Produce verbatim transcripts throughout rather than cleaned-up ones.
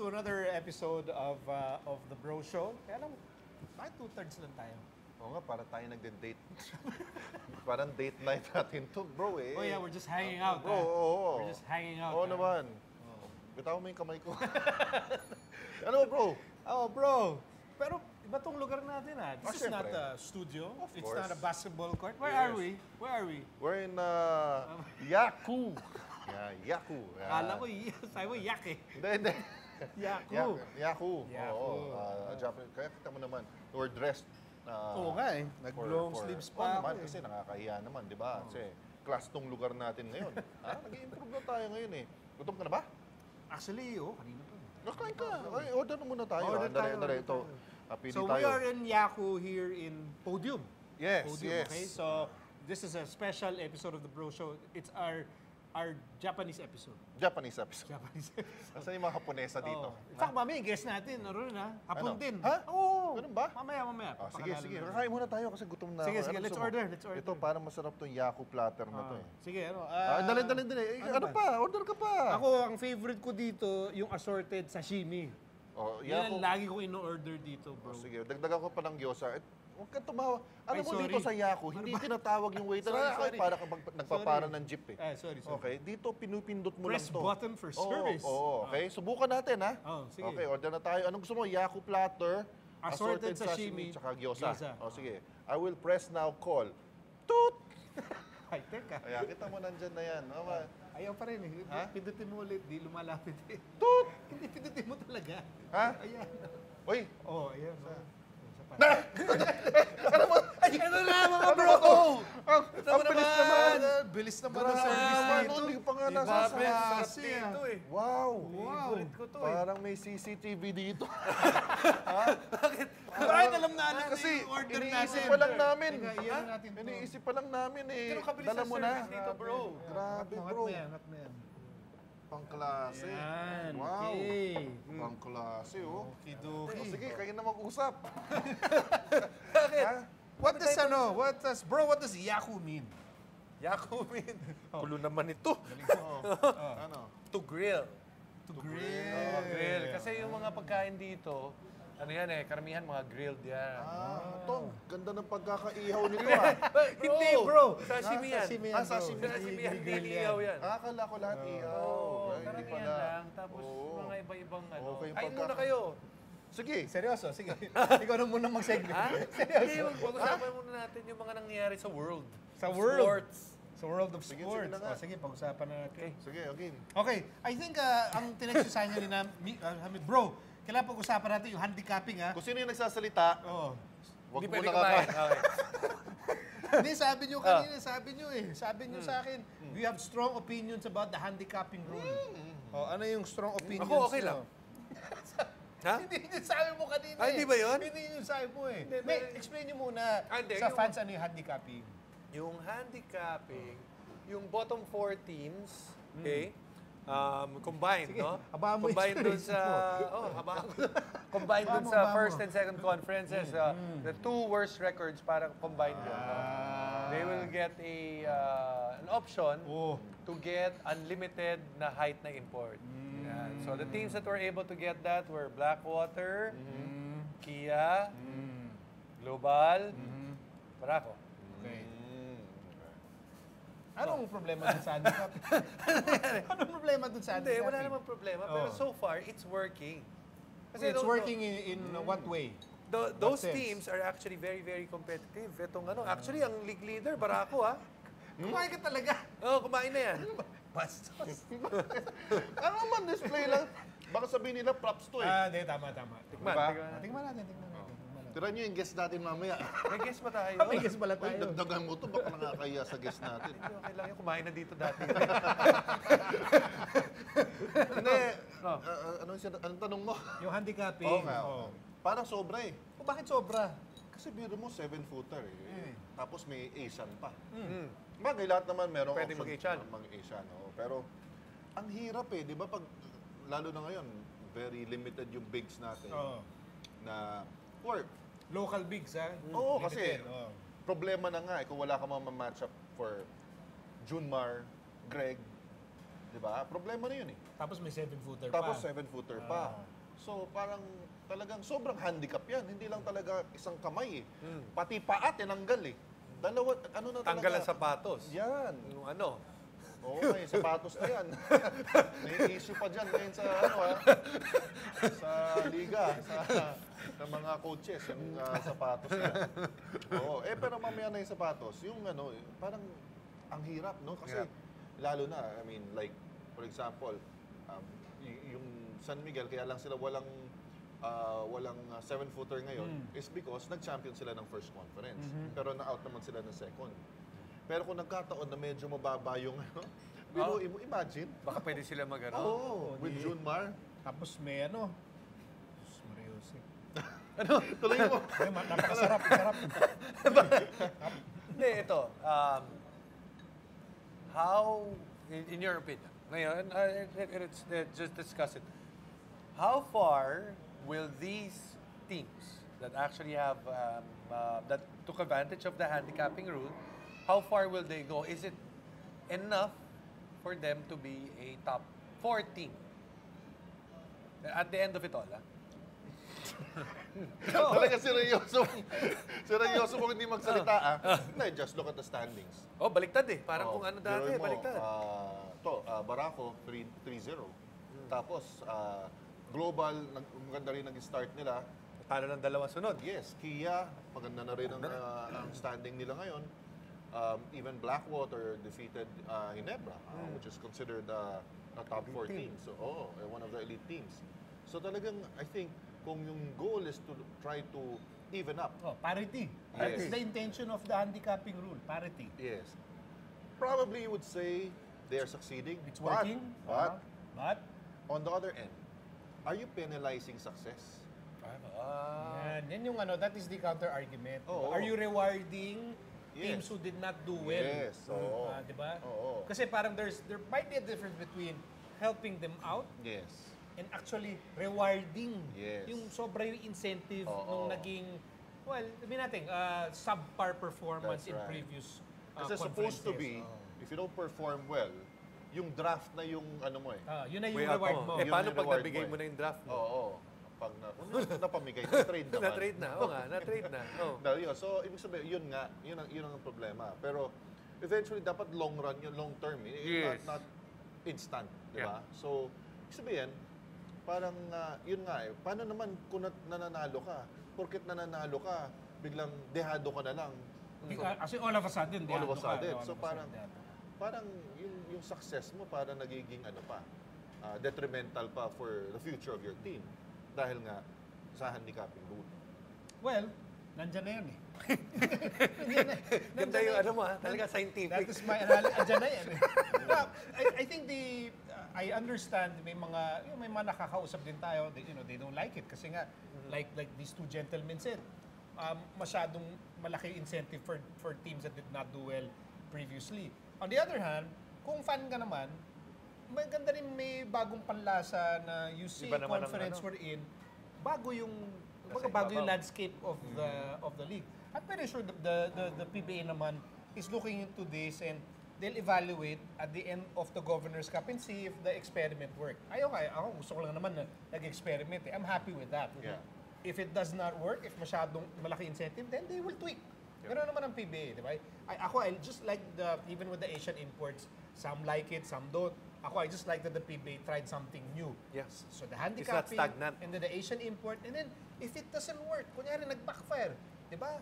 to another episode of uh, of the Bro Show. Kaya lang, bakit two-thirds lang tayo? Oo nga, para tayo nagde-date. Parang date night natin to, bro eh. Oh yeah, we're just hanging out. Bro, ah. oo. oo. We're just hanging out. Oo ah. naman. Oh. Bitaw mo yung kamay ko. Ano bro? Oh, bro. Pero iba tong lugar natin ah. This Ah, is not syempre. a studio. Of It's course. not a basketball court. Where Yes. are we? Where are we? We're in uh, Yaku. Yeah, Yaku. Yeah. Kala ko, y- sabi mo, yak eh. Hindi, hindi. Yaku. Yaku. Yaku. Yaku. Oo. Uh, Japanese. Kaya kita mo naman, we're dressed. Uh, Oo nga eh. Nag-long sleeves pa Oo ako naman, eh. kasi nakakahiya naman, di ba? Kasi class tong lugar natin ngayon. ah, nag-i-improve na tayo ngayon eh. Gutom ka na ba? Actually, oh, kanina pa. Nakain ka. Ay, order na muna tayo. Order ah. Dali, tayo, dali. order Ito. tayo. Apili So tayo. we are in Yaku here in Podium. Yes, Podium, yes. okay? So this is a special episode of the Bro Show. It's our our Japanese episode. Japanese episode. Japanese episode. Asan yung mga Haponesa dito? Oh. In fact, mamaya, guest natin, naroon ha? Hapon Ano? din. Ha? Oo. Ganun ba? Mamaya, mamaya. Ah, sige, Papakilala sige. natin. Kakain muna tayo kasi gutom na Sige, ako. sige. Ano Let's gusto mo? order, let's order. Ito, parang masarap tong Yaku platter na to Ah, eh. sige, ano? Ah, ah, dali, dali, dali. Eh, ano ano ba? pa? Order ka pa. Ako, ang favorite ko dito, yung assorted sashimi. Oh, Yan Yaku. ang lagi kong ino-order dito, bro. Oh, sige, dagdagan ko pa ng gyoza. Eh, huwag kang tumawa. Ay, Alam mo sorry. dito sa Yaku, hindi tinatawag yung waiter. Sorry, Ay, sorry. para ka mag- nagpapara ng jeep eh. Ah, sorry, sorry. Okay, dito pinupindot mo Press lang to. button for Oo, service. Oo, okay. Subukan natin ha. Oh, sige. Okay, order na tayo. Anong gusto mo? Yaku platter, Assorted sashimi, tsaka gyoza. gyoza. O sige. I will press now call. Toot! Ay, teka. Kaya kita mo nandyan na yan. Okay. Ayaw pa rin eh. Ha? Pindutin mo ulit, di lumalapit eh. Toot! Hindi, pindutin mo talaga. Ha? Ayan. Uy! Oh, ayan. Oh. Isa pa. Na! Ay, ano na mga bro? Ang, ang bilis naman! Bilis naman ang Grabe service naman, dito. no? Hindi pa nga Diba, nasa Ben? sa Sarap kasi, dito ah. eh. Wow! Wow. Favorite ko to eh. Parang may C C T V dito. Bakit alam na alam Kasi yung order iniisip natin? pa lang namin. Teka, iyan na natin to. Iniisip pa lang namin eh. Ganun kabilis Dala ang mo na. service dito, bro. Grabe, Angat bro. mo yan, angat mo yan. Pangklase. Yan, Wow. okay. Pangklase, oh. Okidoki. O, sige, kayo na mag-usap. Bakit? Ha? What does ano, what does, bro, what does Yaku mean? Yakumin. Kulo naman ito. Oo. Ano? To grill. To grill. Oh, grill. Kasi yung mga pagkain dito, ano yan eh, karamihan mga grilled yan. Ah, Tong, ganda ng pagkakaihaw nito ah. Hindi, bro. Sashimi yan. Sashimi Ah, yan, bro. sashimi. Sashimi yan, Grill hindi ihaw yan. Ah, akala ko lahat ihaw. Oo, Ay, hindi karamihan pala. lang. Tapos Oo. mga iba-ibang ano. Okay, yung Kain muna pagkaka- kayo. Sige. Seryoso, sige. Ikaw na muna mag-segment. Ha? Hindi, pag-usapan muna natin yung mga nangyayari sa world. Sa world. Sports. Sa world of Sige, sports. sige na nga. O, sige, pag-usapan na natin. Sige, okay. Okay, I think uh, ang tinexercise niya ni na, mi, uh, Hamid, bro, kailangan pag-usapan natin yung handicapping, ha? Kung sino yung nagsasalita, Oo. wag Hindi mo pwede nakaka... kumain. Okay. Hindi, sabi niyo kanina, sabi niyo eh. Sabi niyo sa akin, we have strong opinions about the handicapping rule. Oh, ano yung strong opinions Ako, okay niyo? lang. Ha? Hindi yun sabi mo kanina Ah, eh. hindi ba yun? Hindi yun sabi mo eh. Hindi, May, may- explain niyo muna Ah, hindi, sa yung- fans ano yung handicapping. Yung handicapping, yung bottom four teams, okay? Um, combined, Sige, no? habaan mo yung Combined dun experience sa oh, habaan ko. Combined Habaan dun mo, sa habaan first mo. and second conferences, uh, the two worst records para combined yun. no? Ah. They will get a uh, an option Oh. to get unlimited na height na import. Yan. So the teams that were able to get that were Blackwater, Kia, Global, Barako. Okay. Mm. Anong problema dun sa handicapping? Anong problema dun sa Hindi, handicapping? wala namang problema. Pero Oh. so far, it's working. It's tho- working in, in what way? tho- those sense? teams are actually very, very competitive. Itong ano, actually, ang league leader, Barako, ha? Kumain ka talaga. Oo, oh, kumain na yan. Bastos. Ano naman, display lang. Baka sabihin nila, props to eh. Ah, hindi, tama, tama. Tikman, Diba? tikman. Tingnan natin, tingnan natin. tingnan natin. Tira nyo yung guest natin mamaya. May guess ba tayo? May guess pala Uy, tayo. dagdagan mo to, baka nakakaya sa guest natin. Hindi, okay lang yun. Kumain na dito dati. Hindi, Oh. ah, ah, anong, sin- anong tanong mo? Yung handicapping. Oo nga. oh. Parang sobra eh. O bakit sobra? Kasi biro mo, seven-footer eh. Mm. Tapos may Asian pa. Mm. Bagay, lahat naman meron Pwede option mag-Asian. na Mag-Asian, oo. Pero, ang hirap eh, di ba? Pag, lalo na ngayon, very limited yung bigs natin Oh. na work. Local bigs, ha? Oo, Limited, kasi oh. problema na nga eh, kung wala ka ma-match up for Junmar, Greg, di ba? Problema na yun eh. Tapos may seven-footer pa. Tapos seven-footer pa. Ah. So parang talagang sobrang handicap yan. Hindi lang talaga isang kamay eh. Hmm. Pati paa tinanggal eh. Dalawa, ano na talaga? Tanggal ang sapatos. Yan. Yung ano? Oo, may sapatos na yan. May issue pa dyan ngayon sa, ano ha, sa liga, sa, sa mga coaches, yung uh, sapatos na yan. Oo, eh pero mamaya na yung sapatos, yung ano, parang ang hirap, no? Kasi Yeah. lalo na, I mean, like, for example, um, y- yung San Miguel, kaya lang sila walang uh, walang uh, seven-footer ngayon Mm. is because nag-champion sila ng first conference. Mhm. Pero na-out naman sila ng second. Pero kung nagkataon na medyo mababa yung ano, biruin mo, imagine. Baka pwede sila mag ano? Oo, with di- June Mar. Tapos may ano, Diyos Mariusip. Tuloy mo. Ay, ma- napakasarap, sarap. Hindi, ito. Um, how, in, in your opinion, ngayon, uh, it, it, it's, uh, just discuss it. How far will these teams that actually have, um, uh, that took advantage of the handicapping rule, how far will they go? Is it enough for them to be a top four team? At the end of it all, ah? Talaga seryoso. Seryoso mo hindi magsalita ah. Hindi, just look at the standings. Oh, baliktad eh. Parang Oh, kung ano dati, biruin mo, baliktad. ah, to, ah, Barako, three zero. Tapos, ah, Global, nag- maganda rin nag-start nila. Talo ng dalawang sunod. Yes, Kia, maganda na rin ang, ah, ang standing nila ngayon. Um, even Blackwater defeated uh, Ginebra, uh, which is considered uh, a top four team. So, oo, eh, one of the elite teams. So talagang, I think, kung yung goal is to try to even up, Oh, parity. That Yes. is the intention of the handicapping rule, parity. yes, probably you would say they are succeeding. It's but- working. But, uh-huh. But, on the other end, are you penalizing success? Ah. yan, yan yung ano, that is the counter argument. Oo. Are you rewarding teams Yes. who did not do well? Yes, oo. Ah, di ba? Oo. Kasi parang there's there might be a difference between helping them out Yes. and actually rewarding Yes. yung sobra yung incentive Oo. nung naging, well, sabihin natin, uh, subpar performance That's in right. previous uh, Kasi supposed to conferences. be, Oo. if you don't perform well, yung draft na yung ano mo eh. Ah, yun na yung Way out reward mo. mo. Eh, Yun paano yung pag reward nabigay mo mo eh. na yung draft mo? Oo. Pag na, napamigay, na-trade naman. Na-trade na. Oo nga, na-trade na. Oh. No, yun. So, ibig sabihin, yun nga, yun ang, yun ang problema. Pero, eventually, dapat long run yun, long term. eh. Yes. Not, not instant, di Yeah. ba? So, ibig sabihin, parang, ah, yun nga eh, paano naman kung nat- nananalo ka? Porket nananalo ka, biglang dehado ka na lang. Uh, Kasi all of a sudden, All of a dehado ka, sudden. all So, of a parang, sudden. parang yung, yung success mo parang nagiging ano pa, ah, detrimental pa for the future of your team. Dahil nga, sa handicapping rule. Well, nandyan na yun eh. Nandyan na, Ganda nandyan yung na ano mo ha, talaga That scientific. is my analysis. Andyan na yan eh. No, I, I think the, uh, I understand may mga, you know, may mga nakakausap din tayo, they, you know, they don't like it. Kasi nga, like like these two gentlemen said, um, masyadong malaki incentive for for teams that did not do well previously. On the other hand, kung fan ka naman, maganda rin may bagong panlasa na you see Iba naman ang conference ano. we're in, bago yung Nasa bago, bago yung ibabaw. landscape of the of the league. I'm pretty sure the the, the, the P B A naman is looking into this and they'll evaluate at the end of the Governor's Cup and see if the experiment worked. Ayaw ka, ako gusto ko lang naman na nag-experiment eh. I'm happy with that. Yeah. If it does not work, if masyadong malaki incentive, then they will tweak. Pero naman ang P B A, di ba? I, ako, I just like the, even with the Asian imports, some like it, some don't. Ako, I just like that the P B A tried something new. Yes. So the It's not handicapping, stagnant. and then the Asian import, and then if it doesn't work, kunyari nag-backfire, di ba?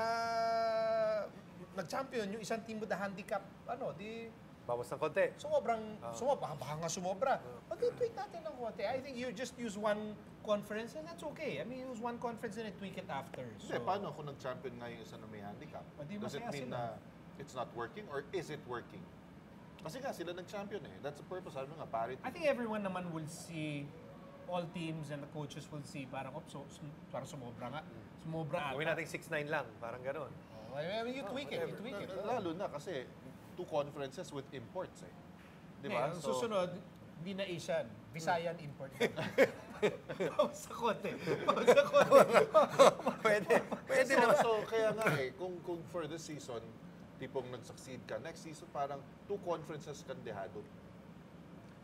Ah, nag-champion yung isang team with the handicap, ano, di Bawas ng konti. sumobrang, Ah. sumobra, baka nga sumobra. Mag-tweak natin ng konti. I think you just use one conference and that's okay. I mean, use one conference and then tweak it after. Hindi, paano kung nag-champion nga yung isa na may handicap? O, di Does it masaya mean sila. na it's not working or is it working? Kasi nga sila nag-champion eh. That's the purpose. Sabi nga, parity. I think everyone naman will see, all teams and the coaches will see, parang, oh, so, sum, parang sumobra nga. Sumobra ata. Gawin natin six nine lang, parang gano'n. Oh, I mean, you tweak it, you tweak it. Lalo na kasi two conferences with imports eh. Di Di ba? ba? Susunod, hindi na Asian, Visayan import. Bawas sa konti. Bawas sa konti. Pwede. Pwede so, naman. so, kaya nga eh, kung, kung for this season, tipong nag-succeed ka, next season parang two conferences kang dehado.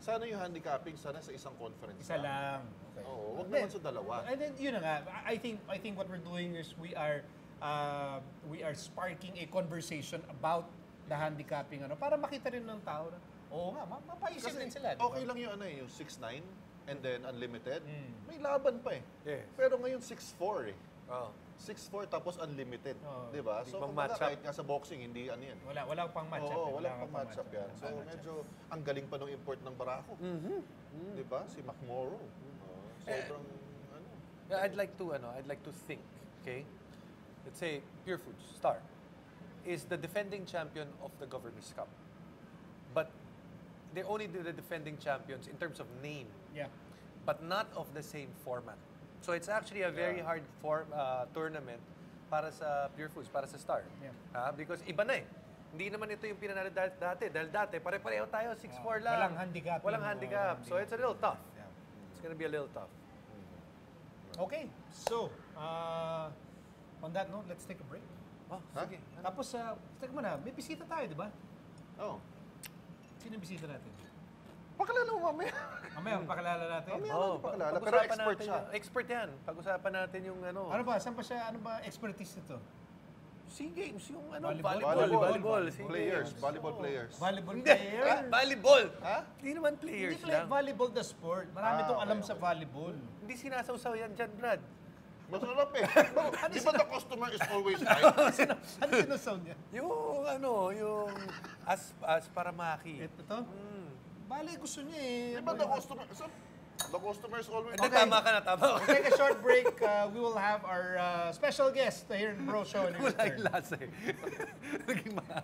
sana yung handicapping, sana sa isang conference Isa lang. Okay. Oo, wag Then, naman sa dalawa. And then, yun na nga, I think, I think what we're doing is we are, uh, we are sparking a conversation about the handicapping, ano, para makita rin ng tao na, oo nga, ma- mapaisip Kasi din sila. di ba? okay lang yung ano eh, yung six nine and then unlimited. Mm. May laban pa eh. Yes. Pero ngayon six four eh. Oh. six four tapos unlimited. Oo. Di ba? So, Ibang kumbaga, matchup. kahit nga sa boxing, hindi ano yan. Wala, wala pang matchup. Oo, eh. wala Wala pang pang matchup yan. So, Wala matchup. medyo ang galing pa nung import ng Barako. Mm-hmm. Di ba? Si McMorrow. Oo, sobrang, ano. Yeah, I'd like to, ano, I'd like to think, okay? Let's say, Pure Foods, Star, is the defending champion of the Governor's Cup. But they only do the defending champions in terms of name, Yeah. but not of the same format. So it's actually a very Yeah. hard form, uh, tournament para sa Pure Foods, para sa Star. Yeah. Ah, because iba na eh. Hindi naman ito yung pinanalo dati, dati. Dahil dati, pare-pareho tayo, six four Ah, lang. walang handicap. Walang Yung, handicap. uh, So it's a little tough. Yeah. It's gonna be a little tough. Okay, so, uh, on that note, let's take a break. Oh, Ha? sige. Tapos, uh, teka muna, may bisita tayo, di ba? Oh. Sino yung bisita natin? Pakilala mo mamaya. Mamaya, pakilala natin. Mamaya. Oh, natin pakilala, pero pag-usapan expert natin siya. yung- expert yan. Pag-usapan natin yung ano. Ano ba? Saan ba siya? Ano ba expertise nito? SEA Games, yung ano, Volleyball? volleyball. Volleyball. Volleyball. SEA Players, Games. volleyball Oo. players. Volleyball Hindi. player? Ah, volleyball. Ha? Hindi naman players Hindi play lang. volleyball the sport. Marami Ah, tong alam okay, sa okay. volleyball. Hindi sinasawsaw yan dyan, Brad. Masarap eh. Di ba the customer is always right? Ano sinusound niya? Yung ano, yung as as paramaki. Ito? Mm. Bale, gusto niya eh. Di ba the customer, so, the customer is always Hindi, tama ka na, tama ka. We'll take a short break. Uh, we will have our uh, special guest here in Bro Show. in Wala return. yung lasa eh. Naging ma-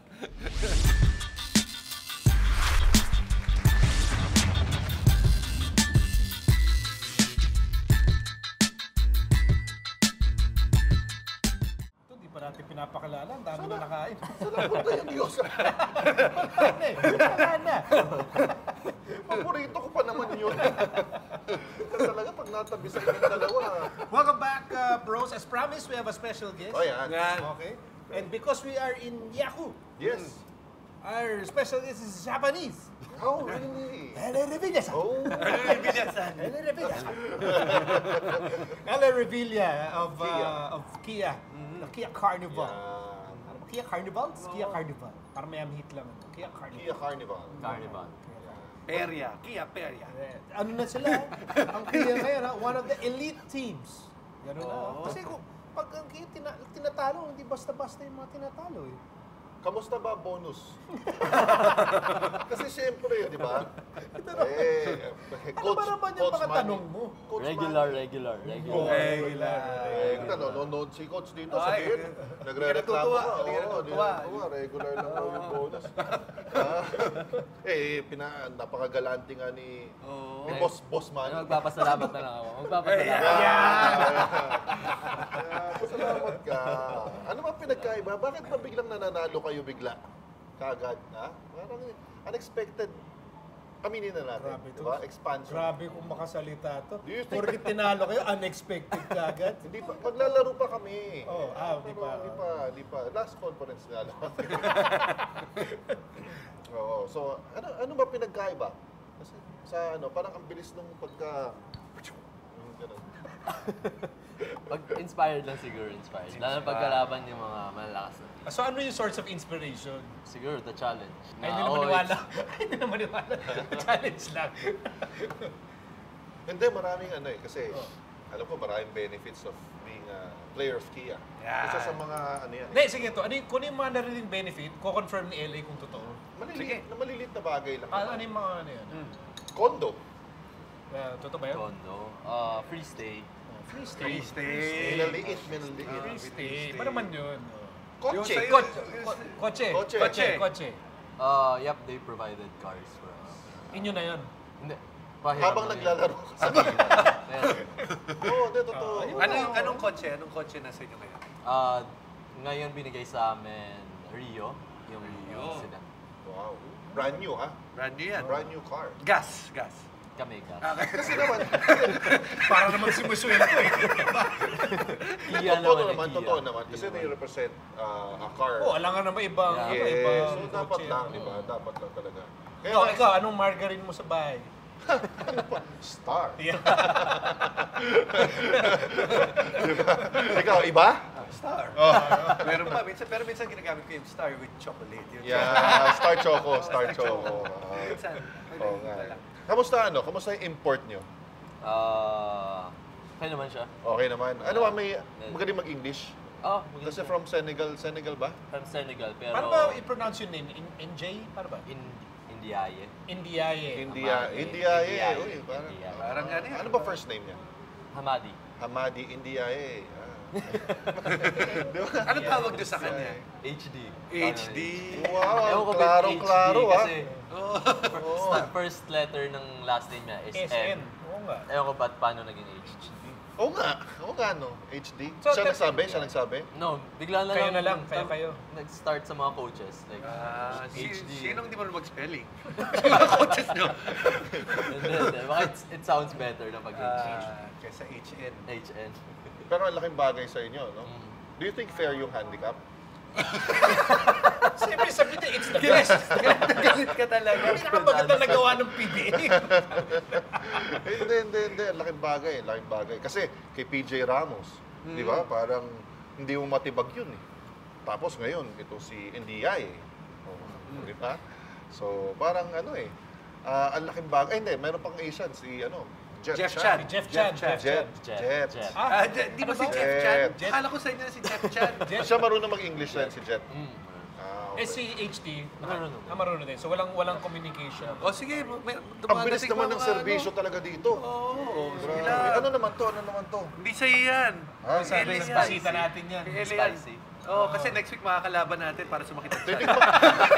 Ito, di pa natin pinapakalala. Ang dami na nakain. Salamat na yung Diyos. Ano eh? Wala na. Paborito ko pa naman yun. Talaga pag natabi sa inyong dalawa. Welcome back, uh, bros. As promised, we have a special guest. Oh, yan. Yan. Okay. And because we are in Yahoo, Yes. our special guest is Japanese. Oh, really? Ele Revilla. Oh. Ele Revilla. Ele Revilla of, uh, Kia. of Kia. The Kia Carnival. Yan. Ano ba? Kia Carnival? Kia Carnival. Para may hit lang. Kia Carnival. Kia Carnival. Carnival. Perya. Kia Perya. Eh, ano na sila? Ang Kia ngayon, ha? One of the elite teams. Ganun na. Oo. Kasi kung pag ang Kia tina- tinatalo, hindi basta-basta yung mga tinatalo eh. Kamusta ba bonus? Kasi siyempre, di ba? Eh, Ano ba naman yung mga Manny. tanong mo? Coach Regular, Manny. regular, Oh, regular. Regular. Eh, nanonood si coach dito sa Ay, bid. Nagre-reklamo natutuwa, ka. hindi ka Oo, natutuwa. natutuwa. Regular lang daw yung bonus. Ah, eh, pina, napakagalante nga ni, Oo. ni Boss, Boss Manny. Ano, magpapasalamat na lang ako. Magpapasalamat. Kaya, pasalamat ka. Ano ba pinagkaiba? Bakit ba biglang nananalo kayo bigla? Kagad, ha? Parang unexpected. Aminin na natin, Grabe di to. ba? Expansion. Grabe kung makasalita to. Do you think- Porkit tinalo kayo, unexpected ka agad. Hindi pa, maglalaro pa kami. Oh, ah, di Pero pa. Di pa, di pa. Last conference nga lang. Oo, so ano ano ba pinagkaiba? Kasi sa ano, parang ang bilis nung pagka yung ganun. Pag inspired lang siguro, inspired. Lalo pagkalaban yung mga malalakas na. So ano yung source of inspiration? Siguro, the challenge. Ay, hindi Na na always- maniwala. Ay, hindi na maniwala. Challenge lang. Hindi, maraming ano eh. Kasi Oh. alam ko maraming benefits of being a player of Kia. Yeah. Isa sa mga ano yan. Hindi, sige to. Ano yung, kung ano yung mga narinig benefit, ko-confirm ni L A kung totoo. Maliliit, na maliliit na bagay lang. Ah, ano yung mga ano yun? Mm. Condo. Uh, totoo ba yun? Condo. Uh, free stay. Oh, free stay. Free stay. Minaliit, minaliit. Free stay. Ba naman yun? Oh. Kotse. Yung sa'yo- Kotse. Ko- Kotse. Kotse. Kotse. Kotse. Uh, yep, they provided cars for us. Inyo na yun. Hindi. Pahiram Habang lang yun. naglalaro ka sa Ayan. Oo, hindi, totoo. Ah, yun. Anong, anong kotse? Anong kotse na sa inyo ngayon? Uh, ngayon binigay sa amin Rio, yung Rio. incident. Wow. Brand new, ha? Brand new yan. Brand new car. Gas. Gas. Kami ka. Kasi naman, Para naman si Musuel ko eh. Kia totoo naman, naman, eh, totoo Kia. naman. Kasi Kia they naman. represent uh, a car. Oh, alam nga naman ibang, Yeah. iba, Yes. ibang So, dapat kotse. lang, di ba? Dapat lang talaga. Ikaw, ikaw, anong margarine mo sa bahay? Star. Yeah. Diba? Ikaw, iba? Star. Oh. Meron pa, minsan, pero minsan ginagamit ko yung Star with chocolate. Yung Yeah, Star Choco, Star Choco. Minsan. Oo nga. eh. Kamusta ano? Kamusta yung import nyo? Ah, kaya naman siya. Okay naman. Ano ba, may magaling mag-English? Oh, Kasi from Senegal, Senegal ba? from Senegal, pero Paano ba i-pronounce yung name? In, N J? Paano ba? in Indiaye. Indiaye. India, Hamadi. India, eh. Indiaye. Uy, parang, Indiaye. Parang ano yan? ano ba first name niya? Hamadi. Hamadi India, eh. Ah. Di ba? Ano tawag doon sa kanya? H D. H D. Wow, Ewan ko ba't klaro-klaro, H D ah. kasi sta- first letter ng last name niya is S N. M. Oo nga. Ewan ko ba't paano naging H D. Oo nga, oo nga, no? H D. So, siya te- nagsabi? Siya nagsabi? No, bigla na Kayo lang. na lang, nag- kayo, kayo. Nag-start sa mga coaches. Like, Ah, si, H D. sinong di mo mag-spelling? Mga coaches nyo. Hindi, hindi. Baka it's- it sounds better na pag H D. Ah, kaysa H N. H N. Pero ang laking bagay sa inyo, no? Do you think fair yung handicap? Siyempre, sabi niya, it's the best. Galit ka talaga. Hindi nakapaganda nagawa ng P B A. hindi, hindi, hindi. Ang laking bagay, laking bagay. Kasi kay P J Ramos, di ba? Parang hindi mo matibag yun eh. Tapos ngayon, ito si Ndiaye. Oh, di ba? So, parang ano eh, ah, ang laking bagay. Ay, hindi, meron pang Asian, si ano, Jeff, Jeff Chan. Chan. Jeff Chan. Jeff, Jet. Jet. Jet. Ah, di di ba Ano si ba? Jeff Chan? Jet. Akala ko sa inyo si Jeff Chan. Siya marunong mag-English lang, si Jet. Mm. Ah, Eh okay. si H D, Marunong. ah, marunong din. So walang walang communication. O sige, may, Ang bilis dumadating naman pa ng mga serbisyo ano. talaga dito. Oo, sige Grabe. lang. Ano naman to? Ano naman to? Hindi sa'yo yan. Ah, Sabi L A ng yan. bisita natin yan. L A yan. Spicy. Oo, kasi next week makakalaban natin para sumakit ang Hindi chan. pa.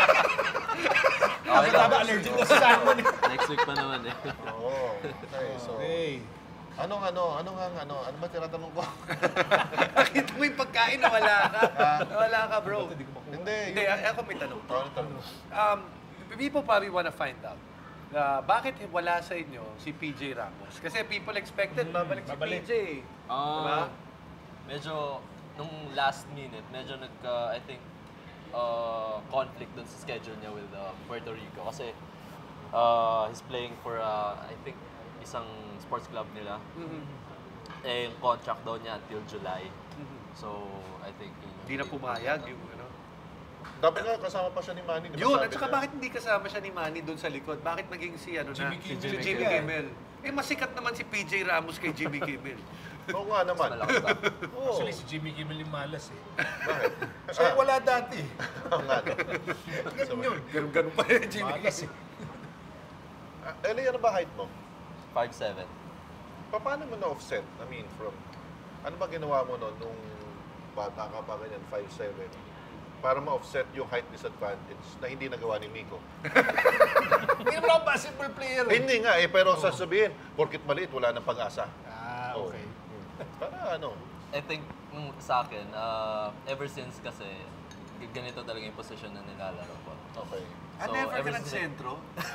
Ako tama, allergic na sa salmon. Next week pa naman eh. Oo. Okay, so. Okay. Anong ano? Anong ang ano? Ano ba tinatanong ko? Nakita mo yung pagkain na wala ka. Wala ka, bro. Hindi. Hindi, yun- ako may tanong. Oh, ano tanong mo? Um, people probably wanna find out uh, bakit wala sa inyo si P J Ramos? Kasi people expected babalik si babalik. P J. Diba? Ah, medyo, nung last minute, medyo nagka, I think, uh, conflict dun sa schedule niya with uh, Puerto Rico. Kasi, uh, he's playing for, uh, I think, isang sports club nila. Mhm. Eh, yung contract daw niya until July. Mhm. So, I think, yun yung- Hindi na pumayag yung ano. Dapat nga kasama pa siya ni Manny. di ba Yun, sabi at saka niya? bakit hindi kasama siya ni Manny doon sa likod? Bakit naging si ano Jimmy na? Kimmel. Si Jimmy Jimmy Kimmel. Kimmel. Eh, masikat naman si P J Ramos kay Jimmy Kimmel. Oo nga naman. Malakas ba? Oo. Actually, si Jimmy Kimmel yung malas eh. Bakit? So, wala dati. Oo nga. Ganun yun. Ganun-ganun pa yun, Jimmy Malas eh. Ah, Eli, ano ba height mo? five seven. Pa- Paano mo na-offset? I mean, from... Ano ba ginawa mo no, nung bata ka pa ganyan, five seven? Para ma-offset yung height disadvantage na hindi nagawa ni Miko. Hindi naman ako basketball player Eh, eh. hindi nga eh, pero sasabihin, porkit maliit, wala nang pag-asa. Ah, Oo. okay. Hmm. Para ano? I think, nung sa akin, uh, ever since kasi, g- ganito talaga yung position na nilalaro ko. Okay. Ah, So, never ka ever since- nagsentro?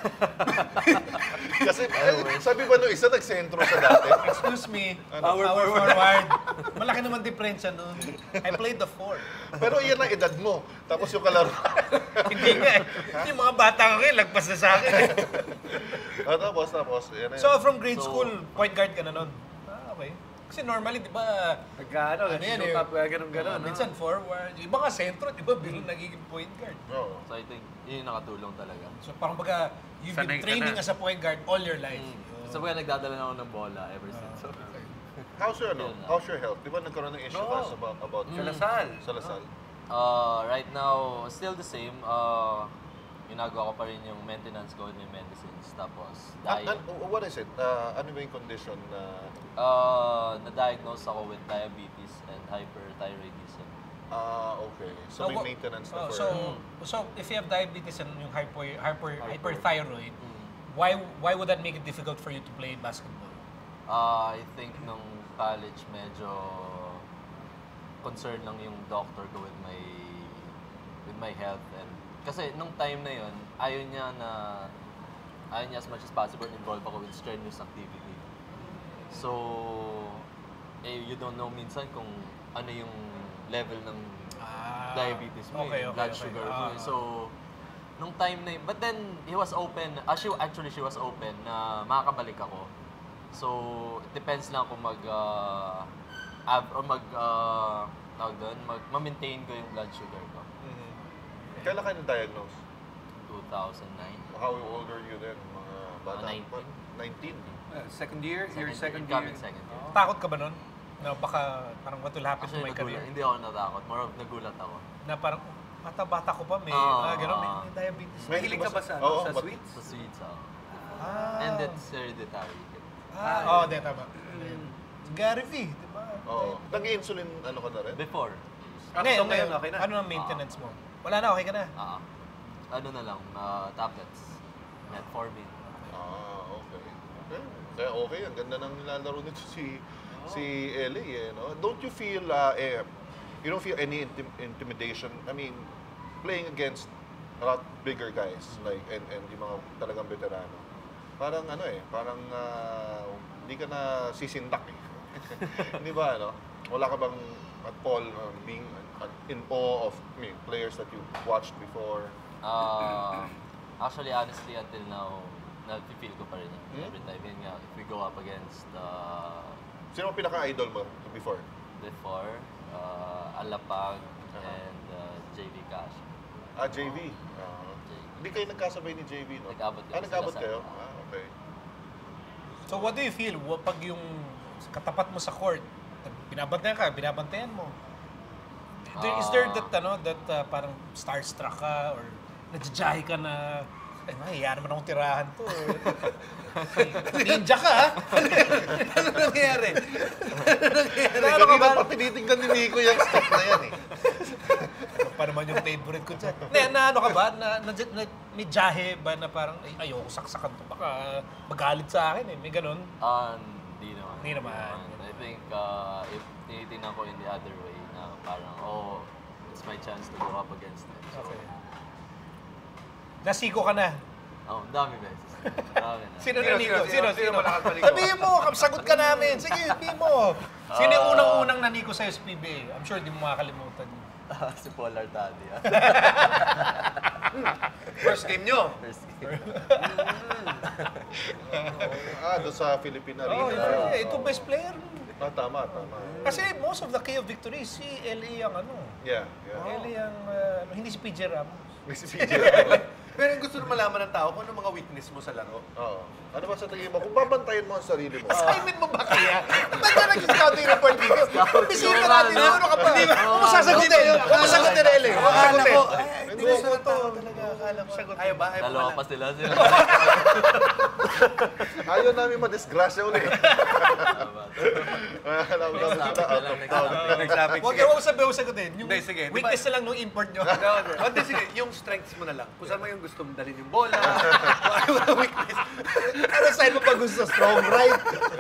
Kasi eh, sabi ba nung isa nagsentro sa dati? Excuse me, Ano? power, Power forward. Malaki naman diferensya nun. I played the four. Pero iyan ang edad mo. Tapos yung kalaro. Hindi nga eh. Yung mga bata ko ngayon, lagpas na sa akin eh. Ah, tapos, tapos. Yan na So, yun. from grade So- school, point guard ka na nun? Ah, okay. Kasi normally, di ba, Nagkano, ano yan nag-shoot eh, up, ganun-ganun. ah, no? minsan forward. Yung iba ka sentro, di ba, biglang nagiging point guard. Oo. So I think, yun yung nakatulong talaga. So, parang baga, you've been Sanay ka training na. as a point guard all your life. Mm. Yun. So kaya nagdadala na ako ng bola ever since. So, How's your, ano? Yun lang. How's your health? Di ba nagkaroon ng issue Oo. ka sa about, about Sa Lasal. Sa Lasal? uh, right now, still the same. Uh, ginagawa ko pa rin yung maintenance ko and yung medicines. Tapos, Ah, diet. an- what is it? Ah, ano ba yung condition na... Uh, na-diagnose ako with diabetes and hyperthyroidism. Ah, okay. So, may wha- maintenance oh, na for... so, so, if you have diabetes and yung hyper, hyper, hyperthyroid, Mm. why why would that make it difficult for you to play basketball? Uh, I think nung college medyo concerned lang yung doctor ko with my with my health and kasi nung time na yon ayaw niya na ayaw niya as much as possible involved ako with strenuous activity. So, eh, you don't know minsan kung ano yung level ng Ah, diabetes mo, okay, yung okay, blood okay. sugar mo. Ah, eh. So, nung time na yun. But then, he was open. Uh, she, actually, she was open na makakabalik ako. So, it depends lang kung mag... Uh, ab, or mag... Uh, tawag doon, mag, ma-maintain ko yung blood sugar ko. Mm-hmm. Kailan ka na-diagnose? two thousand nine. How old are you then? Mga bata? Uh, nineteen. nineteen? Uh, second year? Your second year? Coming second year. Takot ka ba nun? Na baka parang what will happen to Actually, my nagulat. career? Hindi ako natakot. More of nagulat ako. Na parang, bata-bata ko pa, may, Ah. ah, gano'n, may, may diabetes. Mahilig ka ba sa, Oo, sa but- sweets? Sa sweets ako. Ah. And it's hereditary. Ah, oo, oh, di, tama. Gary V, di ba? Oo. Nag-insulin ano ka na rin? Before. Ah, Ngayon, so ngayon, ngayon, okay na? ano ang maintenance mo? Wala na, okay ka na. Ah, ano na lang, uh, tablets. Metformin. Ah, okay. Okay. Kaya okay, ang ganda ng nilalaro nito si si Ellie, eh, no? Don't you feel, uh, eh, you don't feel any intim- intimidation? I mean, playing against a lot bigger guys, like, and, and yung mga talagang veterano. Parang ano eh, parang uh, hindi ka na sisindak eh. Hindi ba, ano? Wala ka bang at all uh, being uh, in awe of I mean, players that you watched before? Uh, actually, honestly, until now, na-feel ko pa rin yun. Hmm? Every time. Yun nga, if we go up against uh, Sino ang pinaka-idol mo before? before, uh, Alapag Uh-huh. and uh, J V Cash. Ah, J V. Ah. Hindi kayo nagkasabay ni J V, no? Nag-abot kami Ah, nag-abot sila sa- kayo? Ah, okay. So what do you feel wa- pag yung katapat mo sa court, binabantayan ka, binabantayan mo? There, is there that, ano, that uh, parang starstruck ka or nadjajahe ka na, ay, mahiya naman akong tirahan to. Ninja ka, ha? Ano nangyari? Ano nangyari? Ano ka ba? Tinitingnan ni Nico yung step na yan eh. Ano pa naman yung favorite ko dyan? Na, na ano ka ba? Na, na, na, may jahe ba na parang, ay, ayoko saksakan to. Baka magalit sa akin eh. May ganun. Uh, Hindi naman. Hindi naman. I think uh, if tinitingnan ko in the other way, na parang, oh, it's my chance to go up against them. So, Okay. Nasiko ka na. oh, ang dami beses. Marami na. Sino Sino, na Nico? sino, Sino? sino Sino? malakas pa Nico? Sabihin mo, sagot ka namin. Sige, sabihin mo. Sino yung Ah. unang-unang naniko sa S P B A? I'm sure di mo makakalimutan yun. Si Paul Artadi. ah. First game nyo? First game. Ah, doon sa Philippine Arena. Oh, Ah, yeah, ito best player. Ah, tama, tama. Kasi most of the key of victory, si L A ang ano. Yeah, yeah. L A ang, uh, hindi si P J Ramos. May si P J. Pero yung gusto na malaman ng tao kung ano mga weakness mo sa laro. Oo. Ano ba sa tingin mo? Kung babantayan mo ang sarili mo. Assignment mo ba kaya? Ba't ka nag-scouting report dito? Bisita natin, ano ka ba? Huwag mo sasagutin. Huwag mo sagutin, L A. Huwag mo Akala sagutin. ko, ay, Hindi bilis mo na to. to. Talaga, akala ko. Ayaw ba? Ayaw Dalawa pala. pa sila. sila. Ayaw namin madisgrasya ulit. Alam ko Next na topic na lang, next topic. Next topic, Huwag sige. huwag sabi, huwag sagutin. Yung Hindi, sige. Di ba- weakness na lang nung import nyo. O, di, sige, yung strengths mo na lang. Kung saan mo yung gusto mong dalhin yung bola, kung ano yung weakness. Ano side mo pa gusto? Strong right?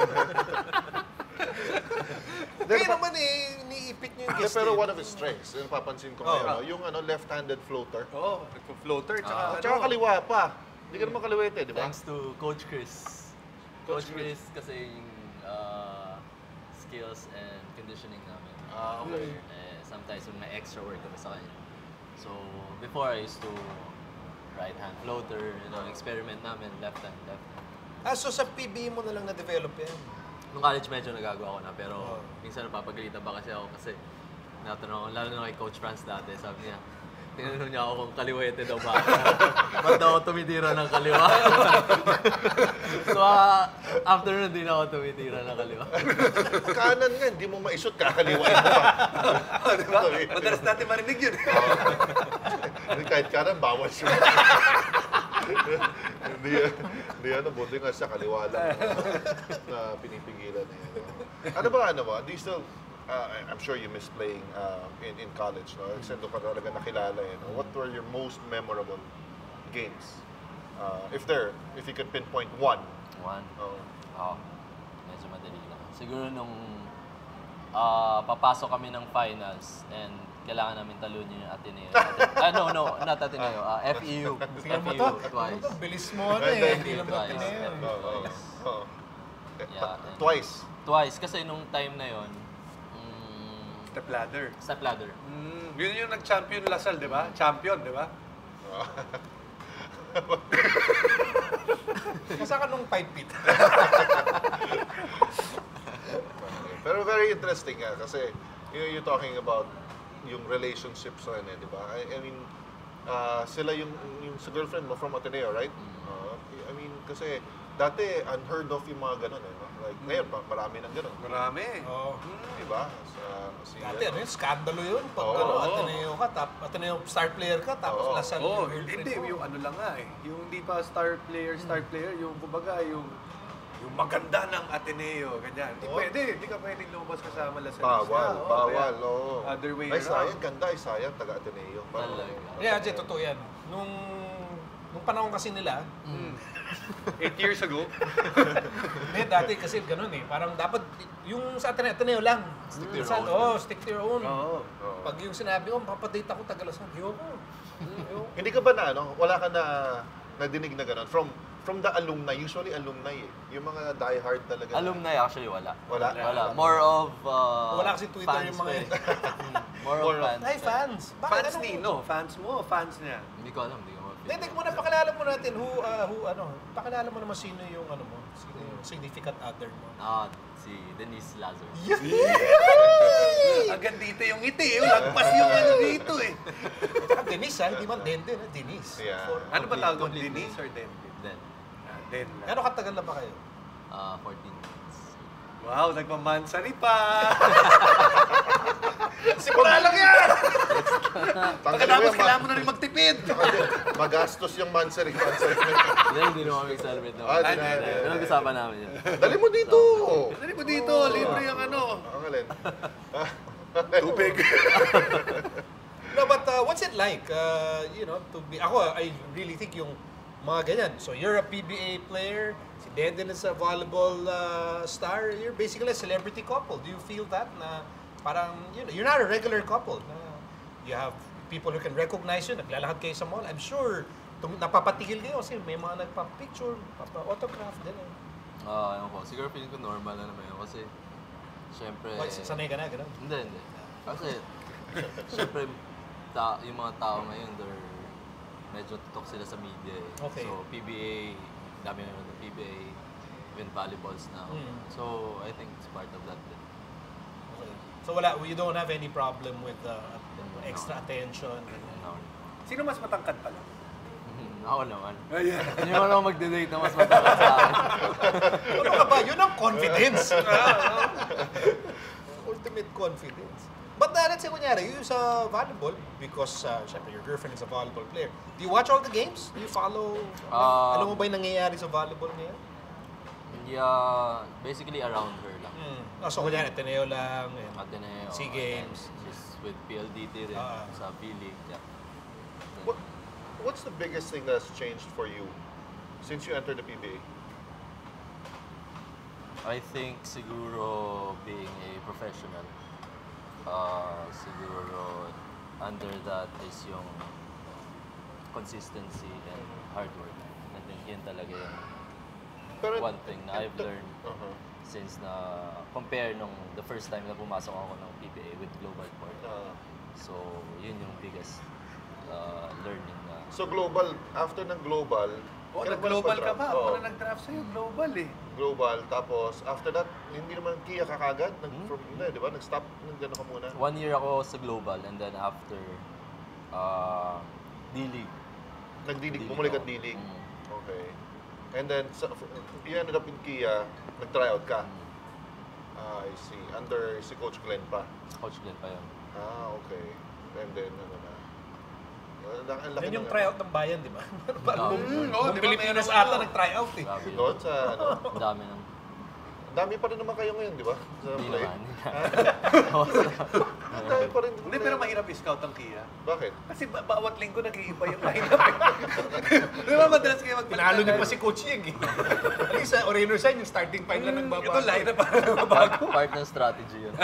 Kaya naman eh, iniipit nyo yung Hindi, guest. pero eh. one of his strengths, yung papansin ko Oh. ngayon, no, yung ano, left-handed floater. Oo, nagpo-floater, tsaka Ah. ano. Tsaka kaliwa pa. Hindi ka naman kaliwete, di ba? Thanks to Coach Chris. Coach Coach Chris kasi yung uh, skills and conditioning namin. Ah, okay. Eh, sometimes may extra work kami sa kanya. So, before I used to right hand floater, you know, experiment namin, left hand, left hand. Ah, so sa P B A mo na lang na-develop yan? Nung college medyo nagagawa ko na, pero Oh. minsan napapagalitan pa kasi ako kasi natanong ako, lalo na kay Coach Franz dati, sabi niya, tinanong niya ako kung kaliwete daw ba ako. Ba't daw ako tumitira ng kaliwa? so, uh, after nun, hindi na ako tumitira ng kaliwa. Kanan nga, hindi mo maisot, kakaliwain mo pa. Oh, di ba? Madalas natin marinig yun. Hindi, kahit kanan, bawal siya. Hindi, hindi ano, buti nga siya, kaliwa lang na pinipigilan. Eh, no? Ano ba, ano ba? Do you still, uh, I'm sure you miss playing uh, in, in college, no? Except ka talaga nakilala, eh, no? What were your most memorable games? Uh, if there, if you could pinpoint one. One. Oh. Oo. Medyo madali lang. Siguro nung ah, papasok kami ng finals and kailangan namin talunin yung Ateneo. Ah, no, no, not Ateneo. ah, F E U. Sige F mo E U to. twice. Ano to? Bilis mo ano eh. Hindi lang Twice. natin na yun. Oh, oh, oh. Eh, Yeah, pa- and- twice. Twice. Kasi nung time na yon, mm, Step ladder. step ladder. Mm, yun yung nag-champion Lasal, di ba? Champion, di ba? Masa ka nung five feet. Pero very interesting nga kasi you you're talking about yung relationships na eh, di ba? I, I mean, uh, sila yung, yung sa girlfriend mo from Ateneo, right? Uh, I mean, kasi dati unheard of yung mga ganun eh. No? Like, ngayon, pa- marami ng ganun. Marami. Oh. Di ba? Sa, si, Dati ano yun, skandalo yun. Pag Oo. ano, Ateneo ka, tap, Ateneo star player ka, tapos Oo. lasal Oo, yung girlfriend hindi, mo. yung ano lang nga eh. Yung hindi pa star player, star player, yung kumbaga, yung yung maganda ng Ateneo, ganyan. Hindi Oo. pwede, hindi ka pwedeng lumabas kasama lasal. Bawal, bawal, oo. Other way Ay, around. sayang, ganda, ay sayang, taga Ateneo. Parang- Talaga. Yeah, Jay, totoo yan. Nung, nung panahon kasi nila, Eight years ago. hindi, dati kasi ganun eh. Parang dapat, yung sa Ateneo, Ateneo lang. Stick to your Sa- own. Oo, stick to your own. Oo. Oo. Pag yung sinabi, oh, papadate ako, Tagalasan, ayoko. Ayoko. Hindi ka ba na, ano, wala ka na nadinig na gano'n? From from the alumni, usually alumni eh. Yung mga diehard talaga. na- Alumni actually wala. Wala? Wala. More of uh, Wala kasi Twitter fans yung mga pa yun. eh. More More of of- fans. Ay, pa. fans. Bakit Fans ano? ni, no? Fans mo o fans niya? Hindi ko alam, hindi ko Hindi, ma-figure. hindi muna pakilala mo natin who, uh, who, ano, pakilala mo naman sino yung, ano mo, sino yung significant other mo. Ah, si Denise Lazar. Agad dito yung ngiti, yung lagpas yung ano dito eh. Tsaka Denise, ha? Hindi man Denden, ha? Denise. Yeah. For- Ano ba tawag mo? Complete name. Denise or Denver? Then, Ah, Den lang. Gano'ng katagal na ba kayo? uh, fourteen minutes. Wow, nagmamansari pa! Simula lang yan! Pagkatapos kailangan mo na rin magtipid! Magastos yung mansari, mansari. Hindi, hindi naman kami celebrate naman. Ah, di Hindi, na- hindi. Pinag-usapan namin yun. Dali mo dito! Dali mo dito, libre yung ano. Ang alin? Tubig. No, but uh, what's it like, uh, you know, to be, ako, I really think yung mga ganyan. So you're a P B A player, si Denden is a volleyball uh, star, you're basically a celebrity couple. Do you feel that na parang, you know, you're not a regular couple. Na you have people who can recognize you, naglalakad kayo sa mall. I'm sure, tum- napapatigil kayo kasi may mga nagpa-picture, nagpa-autograph, gano'n. Ah, ano po, siguro feeling ko normal na naman yun kasi syempre... Why, sanay ka na, gano'n? Hindi, hindi. Kasi syempre ta yung mga tao ngayon, they're medyo tutok sila sa media eh. Okay. So P B A, dami na naman ng P B A, even volleyballs now. Mm. So I think it's part of that din. Okay. So wala, you don't have any problem with uh, No. extra attention? ganyan. No. Sino mas matangkad pala? Ako naman. Ayan. Hindi mo naman mag-date na mas matagal sa akin. Ano ka ba? Yun ang confidence. Ultimate confidence. But uh, let's say, kunyari, yung sa volleyball, because uh, syempre your girlfriend is a volleyball player, do you watch all the games? Do you follow? Um, alam mo ba yung nangyayari sa volleyball ngayon? Yeah, basically around her lang. Hmm. Oh, so kunyari, Ateneo lang. and- Ateneo. SEA and Games. then She's with P L D T rin Ah. sa B-League. Yeah. What, what's the biggest thing that's changed for you since you entered the P B A? I think siguro being a professional, uh, siguro under that is yung consistency and hard work. I think yun talaga yung Pero, one thing na I've learned Uh-huh. since na compare nung the first time na pumasok ako ng P B A with Global Port. Uh, So, yun yung biggest uh, learning na. so global, after ng global, Oh, kailan nag-global ka nagpa-draft? ba? Oo. Ako na nag-draft sa'yo, global eh. Global, tapos after that, hindi naman Kia kakagad, nag, Hmm? from, hindi, di ba? Nag-stop, nag-gano ka muna. One year ako sa Global and then after uh, D-League. Nagdilig, D-League bumalik ako. at D-League. Mm. Okay. And then, sa, you ended up in Kia, nag-tryout ka. Mm. Ah, I see. Under si Coach Glenn pa. Coach Glenn pa yun. Ah, okay. And then, ano na. Ang laki- ang laki Yan yung ng- tryout ng bayan, di ba? Parang Mm, buong oh, buong di ba Pilipinas meron ata ano? nag-tryout eh. Grabe yun. Doon sa, ano, Ang dami ng... ang dami pa rin naman kayo ngayon, di ba? Sa Hindi play. naman. Ang dami pa rin. Hindi, pero mahirap i-scout ang Kia. Bakit? Kasi ba- bawat linggo nag-iiba yung lineup. Di ba madalas kayo magpalitan? Pinalo niyo pa si Coach Yeng eh. At least sa Oreno side, yung starting five lang nagbabago. Ito lineup pa part, part ng strategy yun.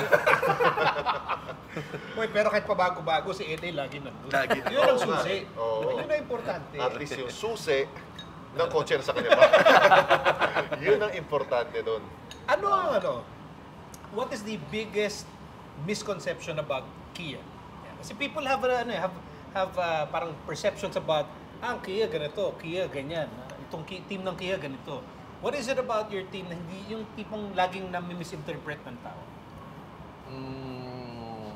Uy, pero kahit pabago-bago, si Ede lagi nandun. Lagi Yun ang Oo nga susi. eh. Oo. Yun ang importante. At least yung susi ng kotse sa kanya pa. Yun ang importante doon. Ano ang ano? What is the biggest misconception about Kia? Yeah. Kasi people have uh, ano, eh, have have uh, parang perceptions about ah, ang Kia ganito, Kia ganyan. Ah, Itong ki- team ng Kia ganito. What is it about your team na hindi yung tipong laging nami-misinterpret ng tao? Mm,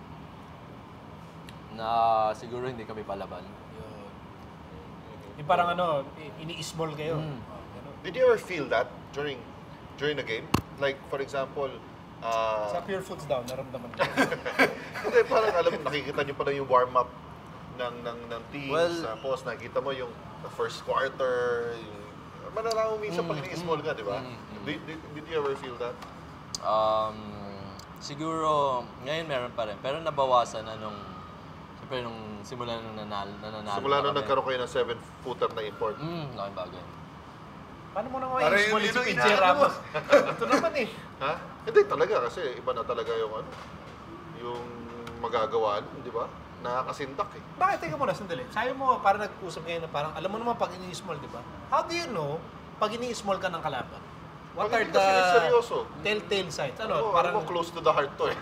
na siguro hindi kami palaban. Yung parang ano, i- ini-small kayo. Mm. Oh, ganun. Did you ever feel that during during the game? Like, for example, uh, Sa pure foods down, naramdaman ko. hindi, parang alam mo, nakikita niyo pa lang yung warm-up ng, ng, ng teams. Well- Tapos nakikita mo yung the first quarter, yung, malalaman mo minsan Mm, pag ini-small ka, di ba? mm, mm. Did, did, did you ever feel that? Um, siguro, ngayon meron pa rin. Pero nabawasan na nung, siyempre nung simula nung nanalo, nananalo Simula na nung kami. nagkaroon kayo ng seven-footer na import. Mm, laking bagay. Paano mo naman Parang i-small yun si yung P J inaano Ramos? Ito naman eh. Ha? Hindi talaga kasi iba na talaga yung ano, yung magagawa, di ba? Nakakasintak eh. Bakit? Teka muna, sandali. Sabi mo, parang nag-usap ngayon na parang, alam mo naman pag ini-small, di ba? How do you know pag ini-small ka ng kalaban? What Pag are hindi the ka seryoso. telltale signs? Ano, Oo, parang... alam mo, close to the heart to eh.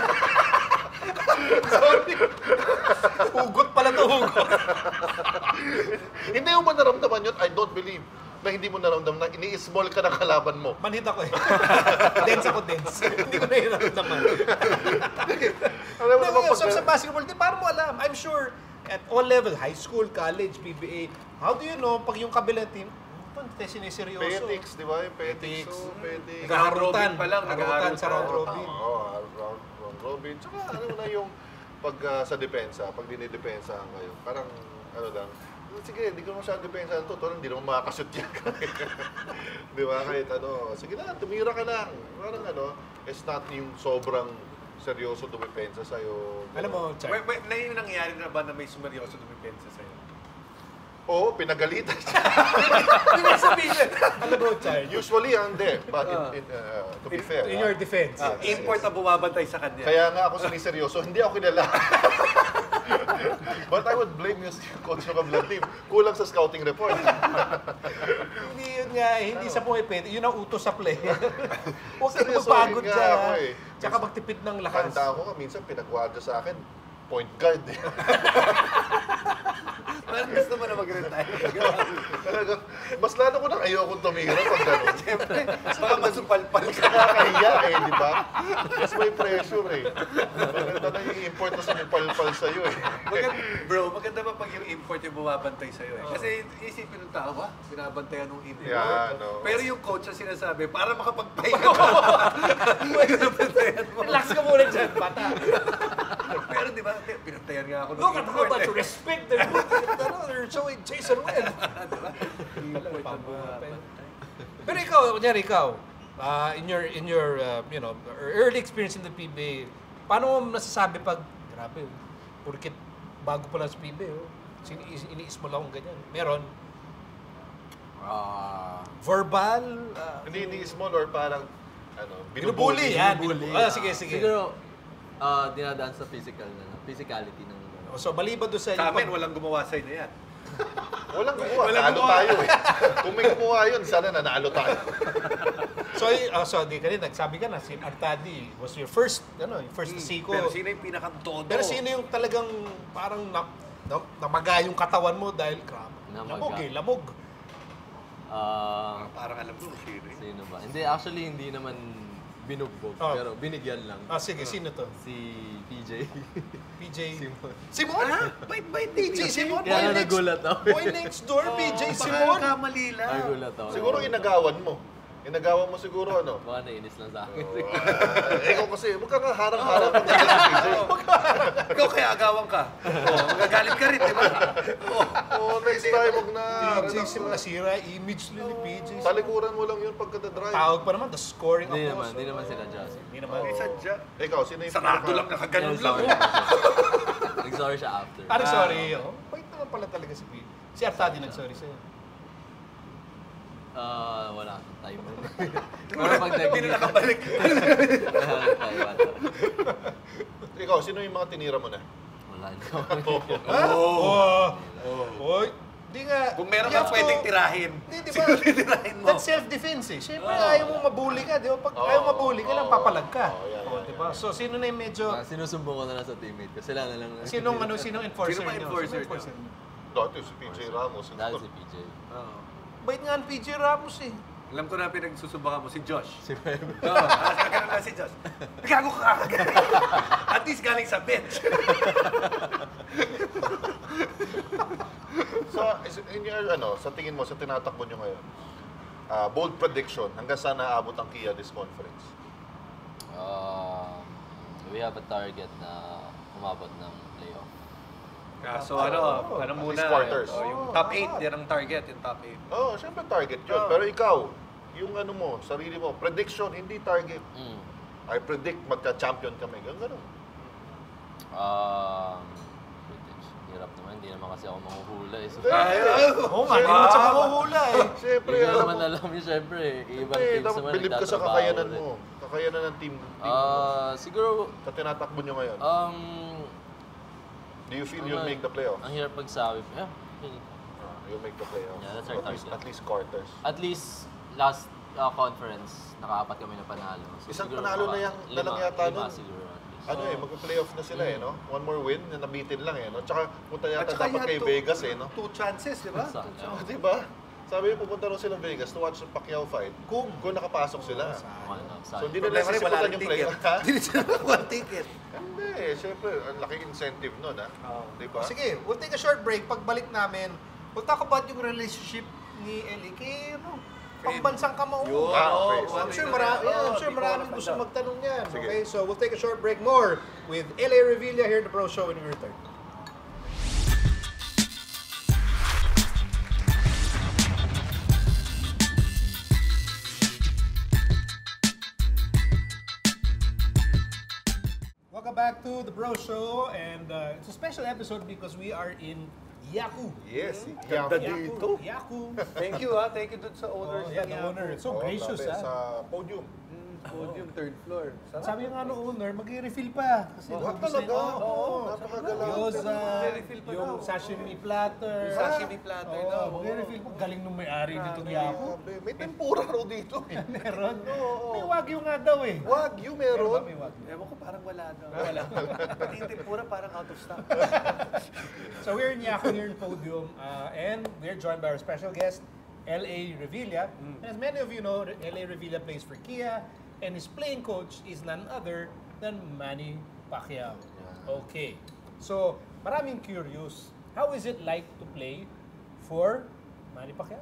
Sorry. Hugot pala to, hugot. Hindi mo ba naramdaman yun? I don't believe na hindi mo naramdaman na ini-small ka ng kalaban mo. Manhit ako eh. Dense ako, dense. Hindi ko na yun naramdaman. Alam mo Hindi, naman pag... so, sa basketball, di, paano mo alam? I'm sure, at all level, high school, college, P B A, how do you know pag yung kabilang team, ito, hindi tayo siniseryoso. Petics, di ba? Yung petics. Petics. So, petics. Naghaharutan. pa lang, Harutan naghaharutan. sa round robin. Oo, round, round robin. Tsaka ano na yung pag ah, sa depensa, pag dinidepensa kayo, parang ano lang, sige, hindi ko naman siya depensa to, to hindi naman makakashoot yan. Di ba? Kahit ano, sige na, tumira ka lang. Parang ano, it's not yung sobrang seryoso dumipensa sa'yo. Alam mo, Char, Wait, wait, na yung nangyari na ba na may sumeryoso dumipensa sa'yo? Oo, pinagalitan siya. hindi na sabihin. Alam mo, Char, Usually, ah, hindi. But in, in, uh, to be fair, in ah, your defense, Ah, Yes, import yes. ang bumabantay sa kanya. kaya nga ako siniseryoso, hindi ako kilala. But I would blame yung coach ng kabilang team. Kulang sa scouting report. hindi yun nga, hindi sa pumipete. Yun ang utos sa play. Huwag kang Seryoso, magpagod yun nga dyan. ako eh. Tsaka magtipid ng lakas. Tanda ko nga, minsan pinagwadya sa akin, point guard eh. Parang gusto mo na mag-retire. Talagang, mas lalo ko nang ayokong tumira pag gano'n. Siyempre, baka masupalpal ka. Nakakahiya eh, di ba? Mas may pressure eh. Maganda na yung import na sumipalpal sa'yo eh. Maganda, bro, maganda ba pag yung import yung bumabantay sa'yo eh? Kasi isipin ng tao, ba? Binabantayan ng import. Yeah, no. Pero yung coach ang sinasabi, para makapagpahinga ka. Binabantayan mo. Relax ka muna dyan, bata. Pero di ba, binantayan nga ako ng Look at how import much eh. respect they're putting. They're showing Jason Wen. Import ang bumabantay. Pero ikaw, kunyari ikaw, uh, in your, in your uh, you know, early experience in the P B A, paano mo nasasabi pag, grabe, porkit bago pa lang sa P B A, oh, sini- iniis mo lang akong ganyan. Meron, Ah, verbal, uh, Hindi, hindi small or parang, ano, binubuli yan. binubuli. binubuli. Ah, sige, sige. siguro, ah, dinadaan sa physical na, physicality ng ano. So, maliban doon sa... Sa amin, pag- walang gumawa sa'yo na yan. Walang gumawa, Walang talo gumawa. tayo eh. Kung may gumawa yun, sana nanalo tayo. So, uh, so di kanina, nagsabi ka na, si Artadi was your first, ano, yung first to see ko. Pero sino yung pinakang-todo? Pero sino yung talagang parang na, na, namaga yung katawan mo dahil grabe. Namaga. Lamog eh, lamog. Ah, Parang alam ko, sino eh. sino ba? Hindi, actually, hindi naman binugbog, Oh. pero binigyan lang. Ah, sige, sino to? Si P J. P J. Simon. Simon? Ah, bait-bait P J Simon? Kaya Boy nga next, nagulat ako. boy next door, P J Baka Simon? kamali lang. Nagulat ako. Siguro inagawan mo. Inagawan mo siguro, ano? Baka nainis lang sa akin. Uh, ikaw kasi, huwag ka nga harang-harang pag ganyan si P J. Ikaw kaya agawan ka. Oh, magagalit ka rin, di ba? Oh. Oh, next time, huwag na. P J Simon, nasira image lang ni P J Simon. Talikuran mo lang yun pagkada-drive. Tawag pa naman, the scoring Hindi ako. naman, hindi naman sila Josie. Hindi naman. May sadya. Ikaw, sino yung Sarado pinaka- lang, nakaganon lang. Nag-sorry. Nag-sorry siya after. Parang sorry. Oh. Bait naman pala talaga si P J. Si Artadi nag-sorry sa'yo. Ah, wala. Time mo. Pero pag Hindi na nakabalik. Ikaw, sino yung mga tinira mo na? Wala na. Ha? Oh. Oy. Di nga. Kung meron you kang have to- pwedeng tirahin, Hindi, di ba? sino titirahin mo? That's self-defense eh. Siyempre, ayaw mong mabuli ka, di ba? Pag ayaw mabuli ka lang, papalag ka. Oh, yeah, Oh, yeah, di ba? So, sino na yung medyo... Ah, sinusumbong ko na lang sa teammate ko. Sila na lang. Sinong, ano, sinong enforcer Sino ba nyo? enforcer Sino enforcer nyo? Dati si P J Ramos. Dahil si P J. Oo. Bait nga ang P J Ramos eh. Alam ko na pinagsusubakan mo, si Josh. Si Bebe. Oo, ah, ganun na si Josh. Gago ka kagad. At least galing sa bench. So, is- in your, ano, sa tingin mo, sa tinatakbo nyo ngayon, ah, bold prediction, hanggang saan naabot ang Kia this conference? Uh, we have a target na umabot ng playoff. Ah, so ano, Oh, ano at muna? least quarters. Oh, yung top eight, yan ang target, yung top eight. Oo, oh, syempre target yun. Oo. Pero ikaw, yung ano mo, sarili mo, prediction, hindi target. Mm. I predict magka-champion kami. Ganun, ganun. Um, British. Hirap naman, hindi naman kasi ako manghuhula eh. So, Ay, Oo nga, hindi mo sa panguhula eh. Siyempre, hindi ko alam naman mo. alam yun, syempre. Ibang Eh, teams dapat naman believe ka sa nagtatrabaho kakayanan rin. mo. Kakayanan ng team. team mo. Ah, siguro, Sa tinatakbo nyo ngayon. um, Do you feel ang- you'll make the playoffs? ang hirap magsabi. Yeah, okay. Ah, you'll make the playoffs. Yeah, that's our at least, target. at least quarters. At least, last uh, conference, nakaapat kami na panalo. So, Isang siguro panalo na mga yan- na lima, lang yata lima nun. siguro at least. Ano eh, magpa-playoff na sila eh, no? One more win, na nabitin lang eh, no? Tsaka punta At yata saka dapat you kay had two- Vegas eh, no? Two chances, di ba? Sana. Oh, di ba? Sabi niyo, pupunta rin sila Vegas to watch the Pacquiao fight. Kung, kung nakapasok sila. Why not? So, Sayang. hindi nila sisiputan yung playoff. Ha? Hindi sila one ticket. Hindi eh, syempre, ang laking incentive nun, ha? Oo. Di ba? Sige, we'll take a short break. Pagbalik namin, we'll talk about yung relationship ni L A kay ano, pambansang kamao. Yun. Ah, okay. I'm Sige. sure, mara- yeah, I'm Oo, sure di ko maraming alam gusto pa. magtanong yan. Sige. Okay, so we'll take a short break more with L A Revilla here in the Pro Show when we return. Welcome back to the Bro Show, and uh, it's a special episode because we are in Yaku. Yes, Ganda Yaku. dito. Yaku. Thank you ha, thank you dun sa Oh, owners yeah, ng the Yaku. owner. It's so Oo, gracious, sabi, ah. Sa podium. Mm, podium, third floor. Sarap. Sabi nga nung owner, mag-refill pa. Kasi Oh, gusto talaga? niya- Oo. Oo, napakagalang. Gyoza, Mag-refill pa yung daw. sashimi platter. Yung sashimi platter Oo, daw. mag-refill pa. Galing nung may-ari nitong Yaku. Grabe. May tempura raw dito. eh. Meron. Oo. May wagyu nga daw eh. Wagyu Meron ba meron. may wagyu? Ewan ko, parang wala daw. Wala. Pati yung tempura, parang out of stock. So we're in Yaku here in Podium, uh, and we're joined by our special guest, L A Revilla. And as many of you know, L A Revilla plays for Kia, and his playing coach is none other than Manny Pacquiao. Okay. So, maraming curious, how is it like to play for Manny Pacquiao?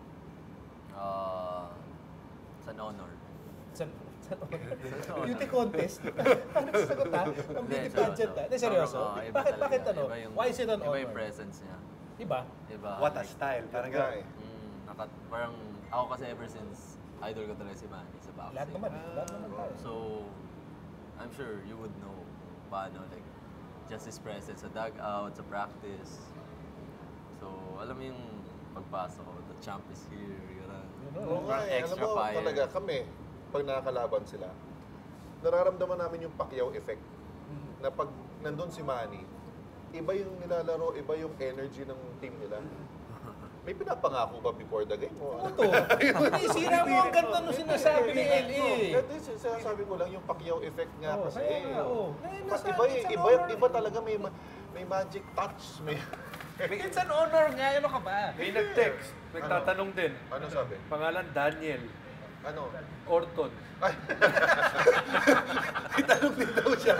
Uh, it's an honor. Sa, sa beauty contest? Ano sasagot ha? Ang beauty Hindi, pageant seryoso. ha? Hindi, seryoso. Oo, iba bakit, talaga. bakit ano? Iba yung- Why is it an Iba honor? yung presence niya. Iba? Iba. What a like, style. Parang Nga gano'n. eh. Mm, nakat, parang ako kasi ever since idol ko talaga si Manny sa boxing. Lahat naman. Lahat naman tayo. So, I'm sure you would know paano, like, just his presence sa dugout, sa practice. So, alam mo yung pagpasok ko, the champ is here, gano'n. Oo nga Parang eh. Alam extra mo, fire. talaga kami, pag nakakalaban sila, nararamdaman namin yung Pacquiao effect. Na pag nandun si Manny, iba yung nilalaro, iba yung energy ng team nila. May pinapangako ba before the game? O, ano? Ito. Hindi, sira mo ang ganda nung sinasabi ni L A. Ito yung sinasabi ko lang, yung Pacquiao effect nga Oo, kasi. kaya eh. nga, oo. Eh, Mas nasa- iba, it's an iba, honor. iba talaga may ma- may magic touch. May It's an honor nga, ano ka ba? May nag-text. Nagtatanong din. ano sabi? Pangalan Daniel. Ano? Orton. Ay, Tanong din daw siya.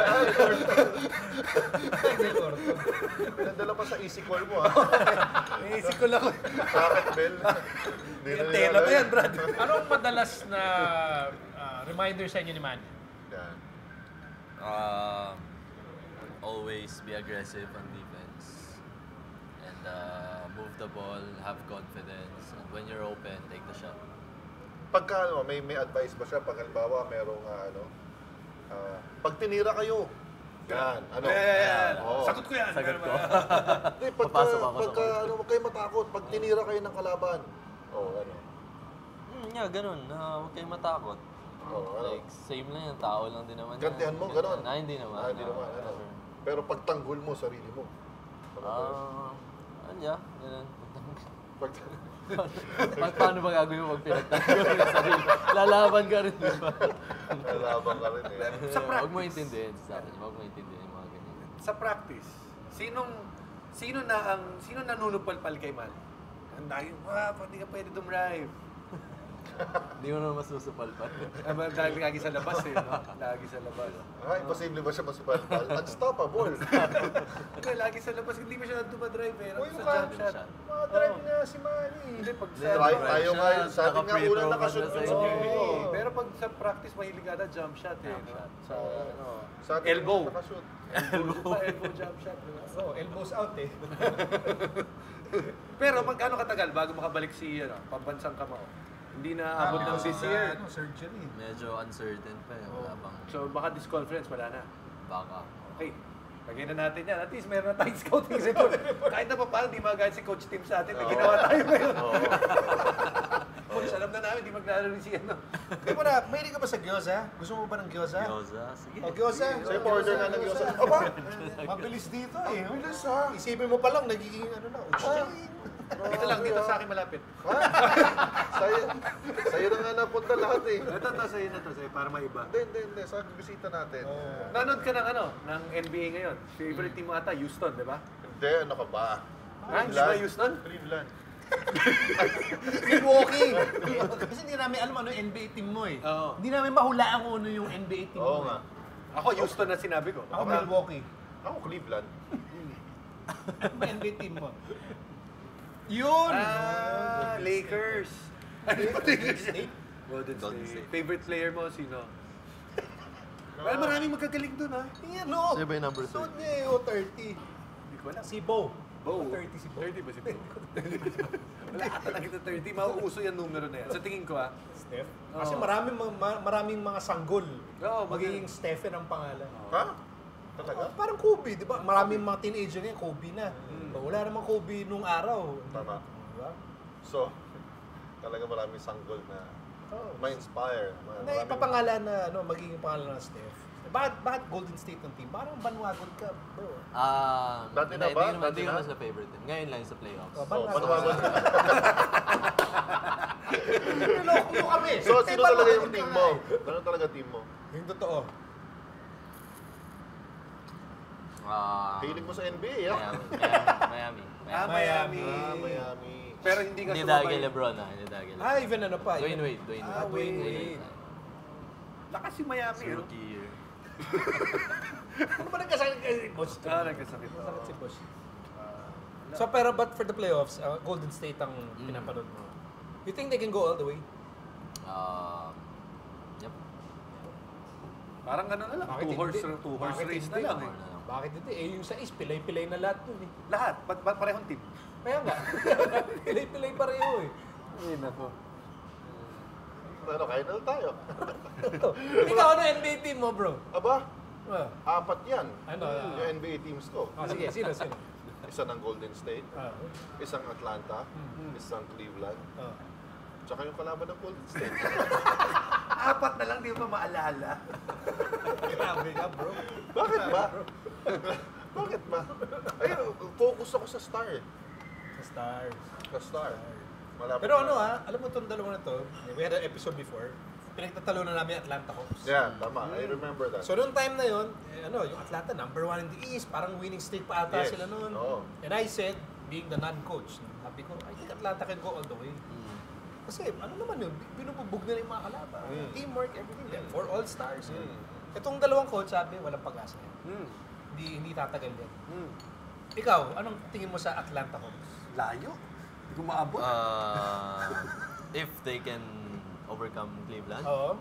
pinadala pa sa easy call mo ha. Naisip ko lang. Rocket bell. Hindi na Yung tela nilalaro pa yan, Brad. Anong madalas na ah, reminder sa inyo ni Manny? Yan. Uh, always be aggressive on defense. And uh, move the ball, have confidence. And when you're open, take the shot. Pagka ano, may may advice ba siya pag halimbawa merong ah, ano, ah, pag tinira kayo. Yan, ano? Yeah, yeah, yeah. Oo. Sagot ko yan. Sagot ko. Hindi, pagka, Papasok ako sa pagka court. ano, huwag kayo matakot. Pag tinira kayo ng kalaban. Oo, ano? Hmm, yeah, ganun. Uh, huwag kayong matakot. Oo, ano? Like, same lang yan. Tao lang din naman. yan. Gantihan mo, ganon. Ah, hindi naman. Ah, hindi no, naman, ano? never. Pero pag tanggol mo, sarili mo. Ano ba? Ah, ano yeah, ganun. Pag, Pa- paano ba gagawin mo pag pinagtanggol yung sarili? Lalaban ka rin, di ba? nalaban ka rin eh. Sa Huwag mo practice. intindihin sa akin. Huwag mo intindihin yung mga ganyan. Sa practice, sinong Sino na ang sino nanunupalpal kay Manny? Ang dahil, wah, pati ka pwede dumrive. Hindi mo naman masusupalpal. Ah, ba- dahil lagi sa labas eh, no? Lagi sa labas. Ah, imposible ba siya masupalpal? Unstoppable. Hindi, lagi sa labas, hindi mo siya nagtumadrive eh. Uy, Sa mukha- jump shot. Mga drive niya si Manny. Hindi, pag sa... Drive tayo shot, nga yun. Sa atin nga naka-free unang throw nakashoot pa dun siya sa sa N B A. Oo, pero pag sa practice, mahilig ata jump shot eh. Jump no? shot. Sa, ano, Sa atin elbow. unang nakashoot. Elbow. Pa, elbow jump shot. di ba? Oh, elbows out eh. Pero magkano katagal bago makabalik si ano, pambansang kamao? Hindi na abot ng Because this of the, year. ano, surgery. Medyo uncertain pa eh. Wala pang So baka this conference, wala na. baka. Okay. Lagyan na natin yan. At least meron na tayong scouting report. Kahit na pa paano, di magagaya si Coach Tim sa atin. May Oo. ginawa tayo ngayon. Oo. Coach, alam na namin, di maglalaro rin si ano. Di mo na, mahilig ka ba sa gyoza? Gusto mo ba ng gyoza? Gyoza? Sige. O, gyoza. Sa'yo pa-order na ng gyoza. Aba! Mabilis dito eh. Bilis ha! Isipin mo pa lang, nagiging ano na, utsing. Dito lang, dito sa akin malapit. Sa'yo, sa'yo na nga napunta lahat eh. Ito, ito, sa'yo na to, sa'yo, para maiba. Hindi, hindi, hindi. Sa bisita natin. Nanood ka ng ano, ng N B A ngayon. Favorite team mo ata, Houston, di ba? Hindi, ano ka ba? Ha? Hindi ba Houston? Cleveland. Milwaukee. Kasi hindi namin alam ano yung N B A team mo eh. Oo. Hindi namin mahulaan kung ano yung N B A team Oo mo. nga. eh. Ako, Houston na sinabi ko. Ako Milwaukee. Ako Cleveland. Ano ba N B A team mo? Yun! Ah, Lakers. Golden State. Golden Golden State. State. Favorite player mo, sino? Well, maraming magkagaling dun, ha? Yan, look! Sino ba yung number Suot three? niya yung thirty. Hindi ko alam. Si Bo. Bo. thirty si Bo. thirty ba si Bo? Wala ata nakita thirty. Mauuso yung numero na yan. Sa tingin ko, ha? Steph. Kasi Oo. maraming, ma- maraming mga sanggol. Oo, Magiging Stephen ang pangalan. Ha? Talaga? Oh, parang Kobe, di ba? Maraming mga teenager ngayon, Kobe na. Oh, wala namang Kobe nung araw. Tama. Di ba? So, talaga maraming sanggol na Oh. ma-inspire. Ma- Na maraming- ipapangalan na, ano, magiging pangalan ng Steph. Bakit, bakit Golden State ng team? Parang bandwagon ka, bro. Ah, Dati na hindi, ba? Hindi, naman- Dati hindi ko na? na sa favorite team. Ngayon lang sa playoffs. Oh, Oh, bandwagon. bandwagon. Niloko mo kami. So, Eh, sino bandwagon talaga yung ka team nga mo? eh. Ano talaga team mo? Yung totoo. Ah, Hilig mo sa N B A, ah? Miami. Miami. Miami. Ah, Miami. Miami. Ah, Miami. Pero hindi ka Hindi sumabay. dahil kay Lebron ah. Hindi dahil kay Lebron. Ah, even ano pa. Dwayne even- Wade. Dwayne Ah, Wade. Dwayne Dwayne Wade. Lakas si Miami, Sa ano? rookie year. Ano ba nagkasakit kay Bosch? Ah, nagkasakit. Nagkasakit si Bosch. So, pero but for the playoffs, uh, Golden State ang Mm. pinapanood mo. You think they can go all the way? Ah, yep. Parang ano na lang, Bakit two horse, hindi? two horse Bakit race na hindi? lang eh. More na lang. Bakit hindi? Eh, yung sa East, pilay-pilay na lahat dun eh. Lahat, ba't ba't parehong team? Kaya nga, pilay-pilay pareho eh. Ay, nako. Ano, kain na tayo. Ikaw, ano N B A team mo, bro? Aba, Ah, apat yan. Ano, ah. Yung N B A teams ko. ah, sige, sino, sino? Isa ng Golden State, Ah, isang Atlanta, Mm. isang Cleveland, ah. tsaka yung kalaban ng Golden State. Apat na lang, di mo maalala. Grabe ka, bro. Bakit ba? Bakit ba? Ayun, focus ako sa star. eh. Sa Stars. Sa star. Malapit Pero na. ano ah, alam mo itong dalawa na to, we had an episode before, pinagtatalo na namin yung Atlanta Hawks. Yeah, tama. I remember that. So noong time na yun, eh, ano, yung Atlanta number one in the East, parang winning streak pa ata Yes. sila noon. Oo. And I said, being the non-coach, sabi ko, I think Atlanta can go all the way. Mm. Kasi ano naman yun, binububog nila yung mga kalaban. Mm. Teamwork, everything. Mm. For all stars. Mm. Itong dalawang coach, sabi, walang pag-asa yan. Hmm. Hindi, hindi tatagal yan. Hmm. Ikaw, anong tingin mo sa Atlanta Hawks? Layo. Hindi ko maabot. Ah, if they can overcome Cleveland, Oo.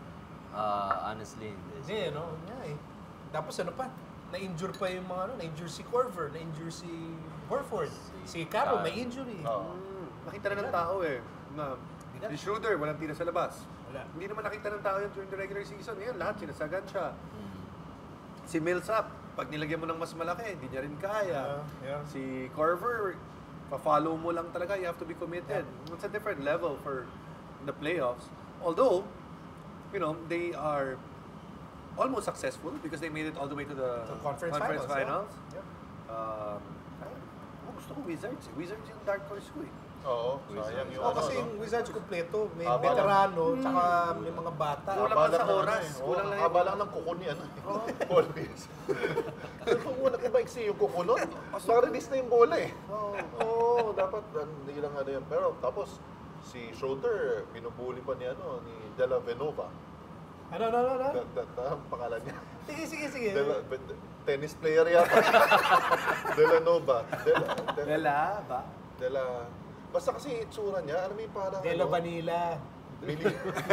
ah, honestly, hindi. Hindi, no? Nga eh. Tapos ano pa? Na-injure pa yung mga ano, na-injure si Corver, na-injure si Horford. Si Caro, Caro. may injury. Oo. Hmm. Nakita na ng tao eh. Na, Bigat. si Schroeder, walang tira sa labas. Wala. Hindi naman nakita ng tao yun during the regular season. Ngayon, lahat sinasagan siya. Mm. Si Millsap, pag nilagyan mo ng mas malaki, hindi niya rin kaya. Yeah, yeah. Si Carver, pa-follow mo lang talaga. You have to be committed. It's a different level for the playoffs. Although, you know, they are almost successful because they made it all the way to the So, conference, finals. finals. Yeah. Yeah. Um, ayun. Ako gusto ko Wizards. eh. Wizards yung dark horse ko eh. Oo, sayang yung Oh, ano, kasi no? yung Wizards kompleto. May Haba lang. veterano, tsaka may mga bata. Kulang Haba pa sa lang ng ano oras. eh. Oo, Kulang lang yung- haba lang ng kuko ni ano. Always. Ano kung una kung ba iksi yung kuko nun? Naka-release na yung bola eh. Oo, dapat hindi lang ano yun. Pero tapos si Schroeder, binubuli pa ni ano, ni Della Venova. Ano, ano, ano? ano? That, that, that, ang pangalan niya. Sige, sige, sige. Della, tennis player yata. Della Nova. Della, Della, Wala ba? Della, basta kasi itsura niya, alam mo yung parang Dela ano, Vanilla. Mili.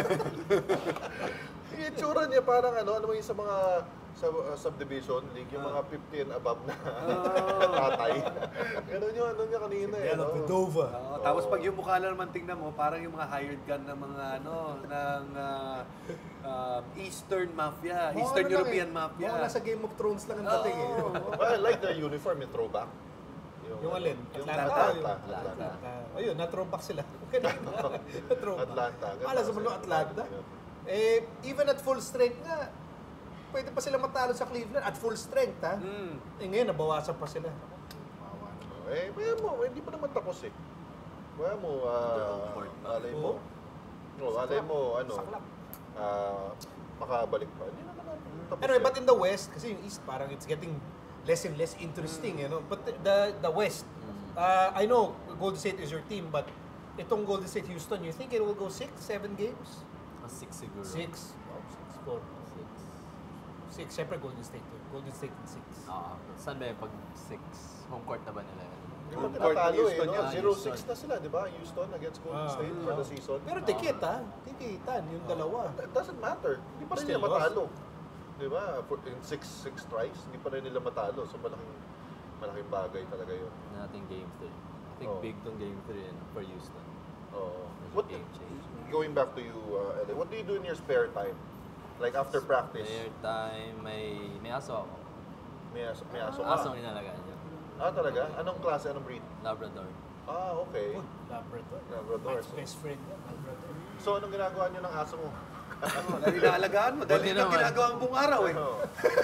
Yung itsura niya parang ano, ano mo yung sa mga sa uh, subdivision league, yung mga fifty and above na tatay. Ganun yung ano niya kanina eh. Dela no? Vedova. Oo, tapos pag yung mukha na naman tingnan mo, parang yung mga hired gun ng mga ano, ng ah, ah, Eastern Mafia, Mga Eastern ano lang European eh, Mafia. Mga nasa Game of Thrones lang ang dating eh. Well, I like their uniform, yung throwback. Yung alin? Yung Atlanta? Atlanta. Atlanta. Atlanta. Uh, ayun, na-throwback sila. na-throwback. Atlanta. Ganda Alam sa kasi. mga Atlanta. Eh, even at full strength nga, pwede pa sila matalo sa Cleveland at full strength, ha? Mm. Eh ngayon, nabawasan pa sila. Bawa na. Eh, kaya mo, hindi pa naman tapos eh. Kaya mo, ah, alay mo. No, alay mo, ano, Saklap. ah, makabalik pa. Hindi naman tapos Anyway, eh. but in the West, kasi yung East parang it's getting less and less interesting, you know. But the the, the West, uh, I know Golden State is your team, but itong Golden State Houston, you think it will go six, seven games? Ah, six siguro. Six. Wow, six, four. Six. Six. Siyempre Golden State. to. Golden State in six. Ah, saan ba yung pag six? Home court na ba nila yun? Yung Home mga court tinatalo ng Houston eh, no? yan. zero six Houston. na sila, di ba? Houston against Golden Ah. State for the season. Pero tikit, ha? Tikitan, yung dalawa. It doesn't matter. Hindi pa rin Still nila lost. matalo. Di ba? For- In six, six tries, hindi pa rin nila matalo. So malaking, malaking bagay talaga yun. Nating game three. I think Oh. big tong game three and for Houston. Oo. It's a What, game change. going back to you, uh, Ele, what do you do in your spare time? Like after practice? Spare time, may, may aso ako. May aso, may aso ka? Aso ang inalagaan niya. Ah, talaga? Anong klase, anong breed? Labrador. Ah, okay. Good. Labrador. Labrador. Mike's best friend yan, Labrador. So, anong ginagawa niyo ng aso mo? Dahil inaalagaan mo, dahil Buti ito naman. ginagawa mo buong araw eh. Oo.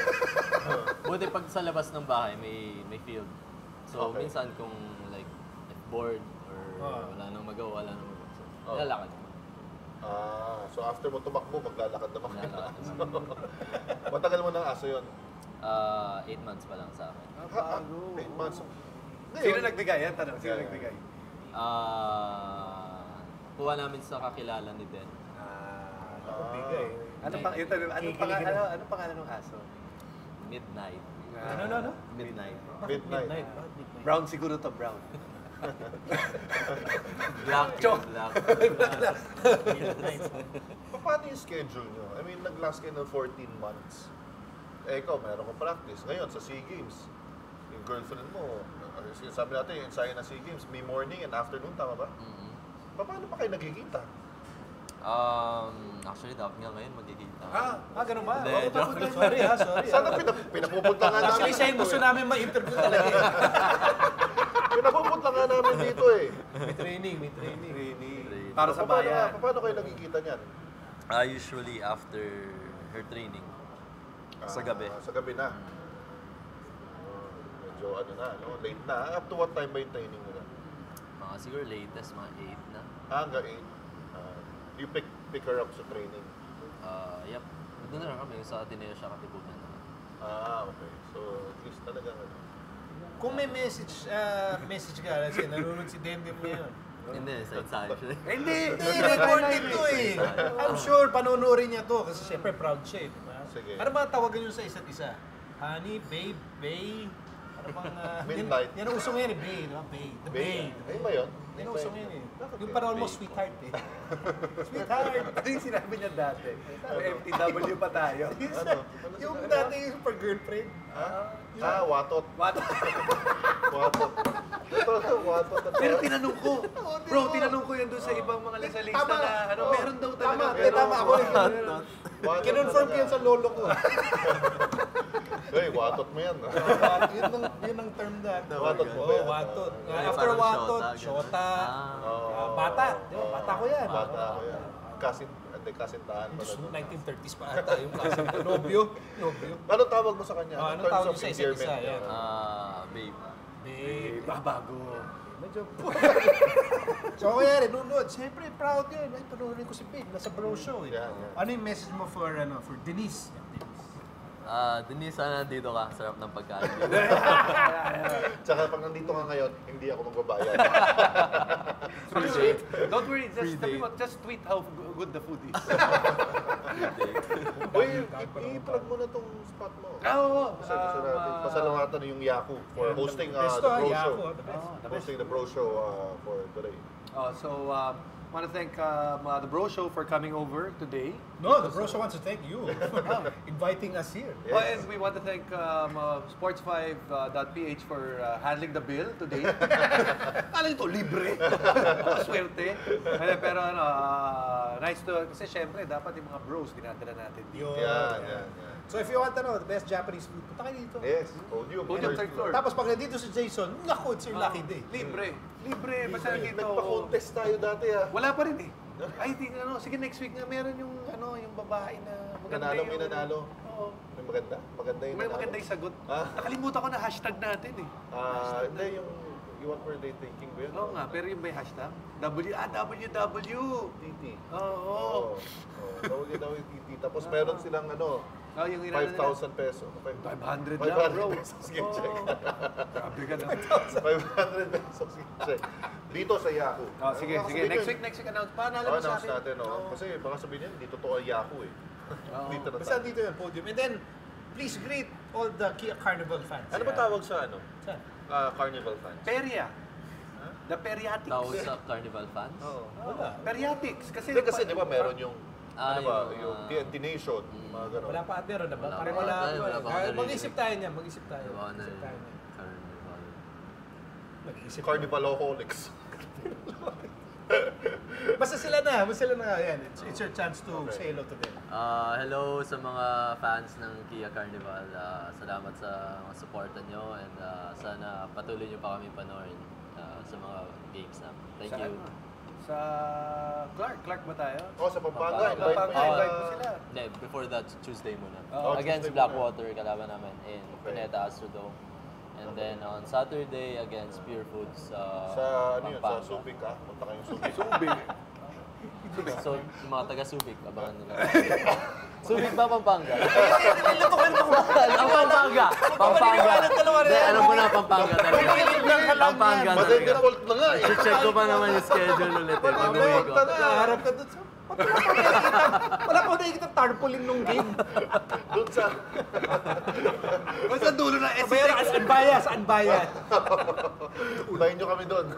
Buti pag sa labas ng bahay, may may field. So, Okay. minsan kung like if bored or Ah. wala nang magawa, wala nang magawa. So, Oh. nilalakad ko. Ah, so after mo tumakbo, maglalakad naman kayo. Nilalakad naman. Matagal mo ng aso yun? Ah, eight months pa lang sa akin. Ha, ah, eight months. Sino nagbigay yan? Tanong, sino Yeah, yeah. nagbigay? Ah, kuha namin sa kakilala ni Den. Ah, Ako bigay. ano pang ito, ano Kikiligin pang ano, na. ano pangalan ng aso? Midnight. Ano, ano, ano? Midnight. Bakit Midnight. midnight? Bakit midnight? Brown siguro to, brown. Black. Chok. Black. Midnight. Pa- Paano yung schedule nyo? I mean, nag-last kayo ng fourteen months. Eh, ikaw, meron kang practice. Ngayon, sa SEA Games, yung girlfriend mo, uh, sabi natin, yung ensayo na SEA Games, may morning and afternoon, tama ba? Mhm. Pa- Paano pa kayo nagkikita? Um, actually, dapat nga ngayon magkikita. Ah, Ah, ganun ba? Hindi, Oh, joke sorry, sorry ha, sorry. Sana ah. pinap pinapupunta nga namin Actually, siya yung dito gusto eh. namin ma-interview talaga eh. Pinapupunta nga namin dito eh. May training, may training. Training. Para sa Pa- paano, bayan. pa- Paano kayo nagkikita niyan? Ah, usually after her training. Sa gabi. Ah, sa gabi na. Oh, medyo ano na, no? Late na. Up to what time ba yung training nila? Mga siguro latest, mga eight na. Ah, hanggang eight. Ah, you pick, pick her up sa training. Ah, yep. Doon na lang kami sa Ateneo siya katipunan naman. Ah, okay. So, at least talagang ano. Kung may message, ah, message ka, kasi nanonood si Dendem ngayon. Hindi, sa ensayo siya. Hindi! Eh, record dito eh. I'm sure panonorin niya to kasi syempre proud siya eh. Diba? Sige. Ano ba tawagan nyo sa isa't isa? Honey, babe, babe. Ano bang... ah, Midnight. Yan, yan ang usong yan eh, babe. Diba? Babe. The babe. Ayun ba yun? Yan ang usong yan eh. Bakit Yung yun? parang mo, Babe. sweetheart eh. Sweetheart. Ano yung sinabi niya dati? May F T W pa tayo. Ano? Yung dati yung super girlfriend. Ah, ah watot. What? Watot. Ito, watot. at- Pero tinanong ko, Oo, di bro, ba? tinanong ko yan doon sa ibang mga lista Tama. na ano, Oo. meron daw talaga. Tama, eh, Pero- tama ako rin. Watot Kinonfirm ko talaga. yan sa lolo ko. Hey, watot mo yan. ah. Watot, yun ang, yun ang term na. Watot mo ba Oo, yan? watot. Ah, Ah, After parang watot, shota, ganun. shota. Ah. Oo. Ah, bata. Di ba? Bata ko yan. Bata ko yan. Kasin, hindi, kasintahan pala. Diyos, doon. nineteen thirties pa ata yung klase. Nobyo. Nobyo. Anong tawag mo sa kanya? Ah, In anong terms tawag of niyo sa isa't endearment isa? niya? Yan. Ah, babe. Babe. Ah, bago. Medyo... So, kaya rin, nunod. Siyempre, proud yun. Ay, panoorin ko si Pig. Nasa bro show eh. Yeah, yeah. Ano yung message mo for, ano, for Denise? Ah, Denise, sana nandito ka. Sarap ng pagkain dito. Tsaka pag nandito ka ngayon, hindi ako magbabayad. Free date. Don't worry, just, sabi mo, just tweet how good the food is. Uy, i-plug mo na tong spot mo. Ah, oo. Kasi gusto natin, Um, pasalamatan na yung Yahoo for hosting uh, Best the to, Bro Yahoo, Show. the best. Oh, the best. Hosting the Bro Show uh, for today. Uh, so, um, I want to thank um, uh, the Bro Show for coming over today. No, the bro show wants to thank you for inviting us here. Yes. Oh, and we want to thank um, uh, sports five dot p h for uh, handling the bill today. Alam ito, libre. Swerte. Pero, pero ano, uh, nice to, kasi syempre, dapat yung mga bros dinadala natin dito. Yun. Yeah, yeah, yeah. So if you want to know the best Japanese food, punta kayo dito. Yes, podium. Podium, third floor. Tapos pag nandito si Jason, naku, it's your lucky day. Libre. Libre. Basta dito. Nagpa-contest tayo dati ah. Wala pa rin eh. Ay, di, ano, sige next week nga meron yung ano, yung babae na maganda Nanalo, yung... may nanalo. Oo. May maganda? Maganda yung May nanalo. maganda yung sagot. Ah. Nakalimutan ko na hashtag natin eh. Ah, hindi yung you what were they thinking ba yun? Oo nga, pero yung may hashtag? W, ah, W W. T T. Oo. Oh, tawag yun daw yung T T. Tapos meron silang ano, Oh, yung inano five nila. thousand peso. five hundred five lang, hundred bro. pesos gift check. Oo. Grabe ka na. five hundred pesos gift check. Dito sa Yahoo. Oh, sige, Baka sige. sabihin Next yun, week, next week announce. Paano alam Oh, mo sa announce akin? natin, oh. Oo. Kasi baka sabihin yan, hindi totoo ang Yahoo eh. Oo. Dito na Basta tayo. dito yung podium. And then, please greet all the Kia Carnival fans. Ano ba tawag sa ano? Saan? Ah, Carnival fans? Peria. The Periatics. Tawag sa Carnival fans. Oo. Wala. Periatics. Kasi, Hindi kasi di ba meron yung Ah, ano ba, yung, yung ah, T N T Nation, mga gano'n. Wala pa meron na ba? Wala Parang pa. wala. Wala, wala pa ako Ah, narinig. Mag-isip tayo niya, mag-isip tayo. Diba na Mag-isip tayo niya. Carnival. Mag-isip. Carnivalaholics. Basta sila na, basta sila na. Yan. It's, it's your chance to Okay. say hello to them. Ah, hello sa mga fans ng Kia Carnival. Ah, salamat sa mga suporta nyo and ah, sana patuloy nyo pa kami panoorin ah, sa mga games namin. Thank sa, you. ano, Sa Clark. Clark ba tayo? Oh, sa Pampanga. Pampanga. Invite Pampanga, mo invite sila. mo sila. Hindi, before that, Tuesday muna. Oh, against Tuesday Blackwater, kalaban namin in Okay. Cuneta Astrodome. And then on Saturday, against Pure Foods sa Sa ano yun, sa Pampanga. Subic ka? Punta kayong Subic. Subic. So, yung mga taga-Subic, abangan nila. Subic ba, Pampanga? Ang Pampanga! Pampanga! Hindi, alam ko na Pampanga talaga. Pampanga talaga. Made-default na nga eh. I-check ko pa naman yung schedule ulit eh. Pag uwi ko. Nakaharap ka doon sa... Wala ko nakikita tarpaulin nung game. Doon sa... Basta dulo na S Pero saan baya? Saan baya? Unahin nyo kami doon.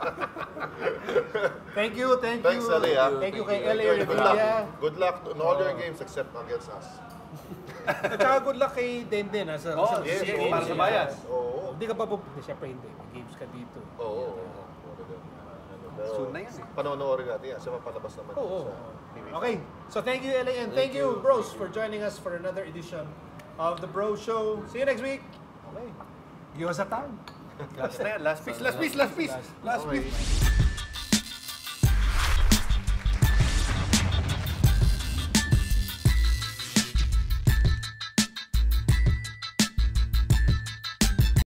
Thank you, thank you. Thanks, Ali, ah. Thank you kay Thank L A Good luck. Revilla. Good luck in all your games except against us. At saka good luck kay Denden. Ha, sa, Oh, sa, yes, sa- yes, para sa bayan. Oo. Hindi ka pa pupunta. Siyempre hindi. May games ka dito. Oo. Pero Soon na yan eh. Panonoorin natin yan. Kasi mapalabas naman Oo. sa T V. Okay. So thank you, L A, and thank, Thank you, you. bros, for joining us for another edition of The Bro Show. See you next week. Okay. Give us a time. Last na yan. Last piece. Last piece. Last piece. Last Okay. piece.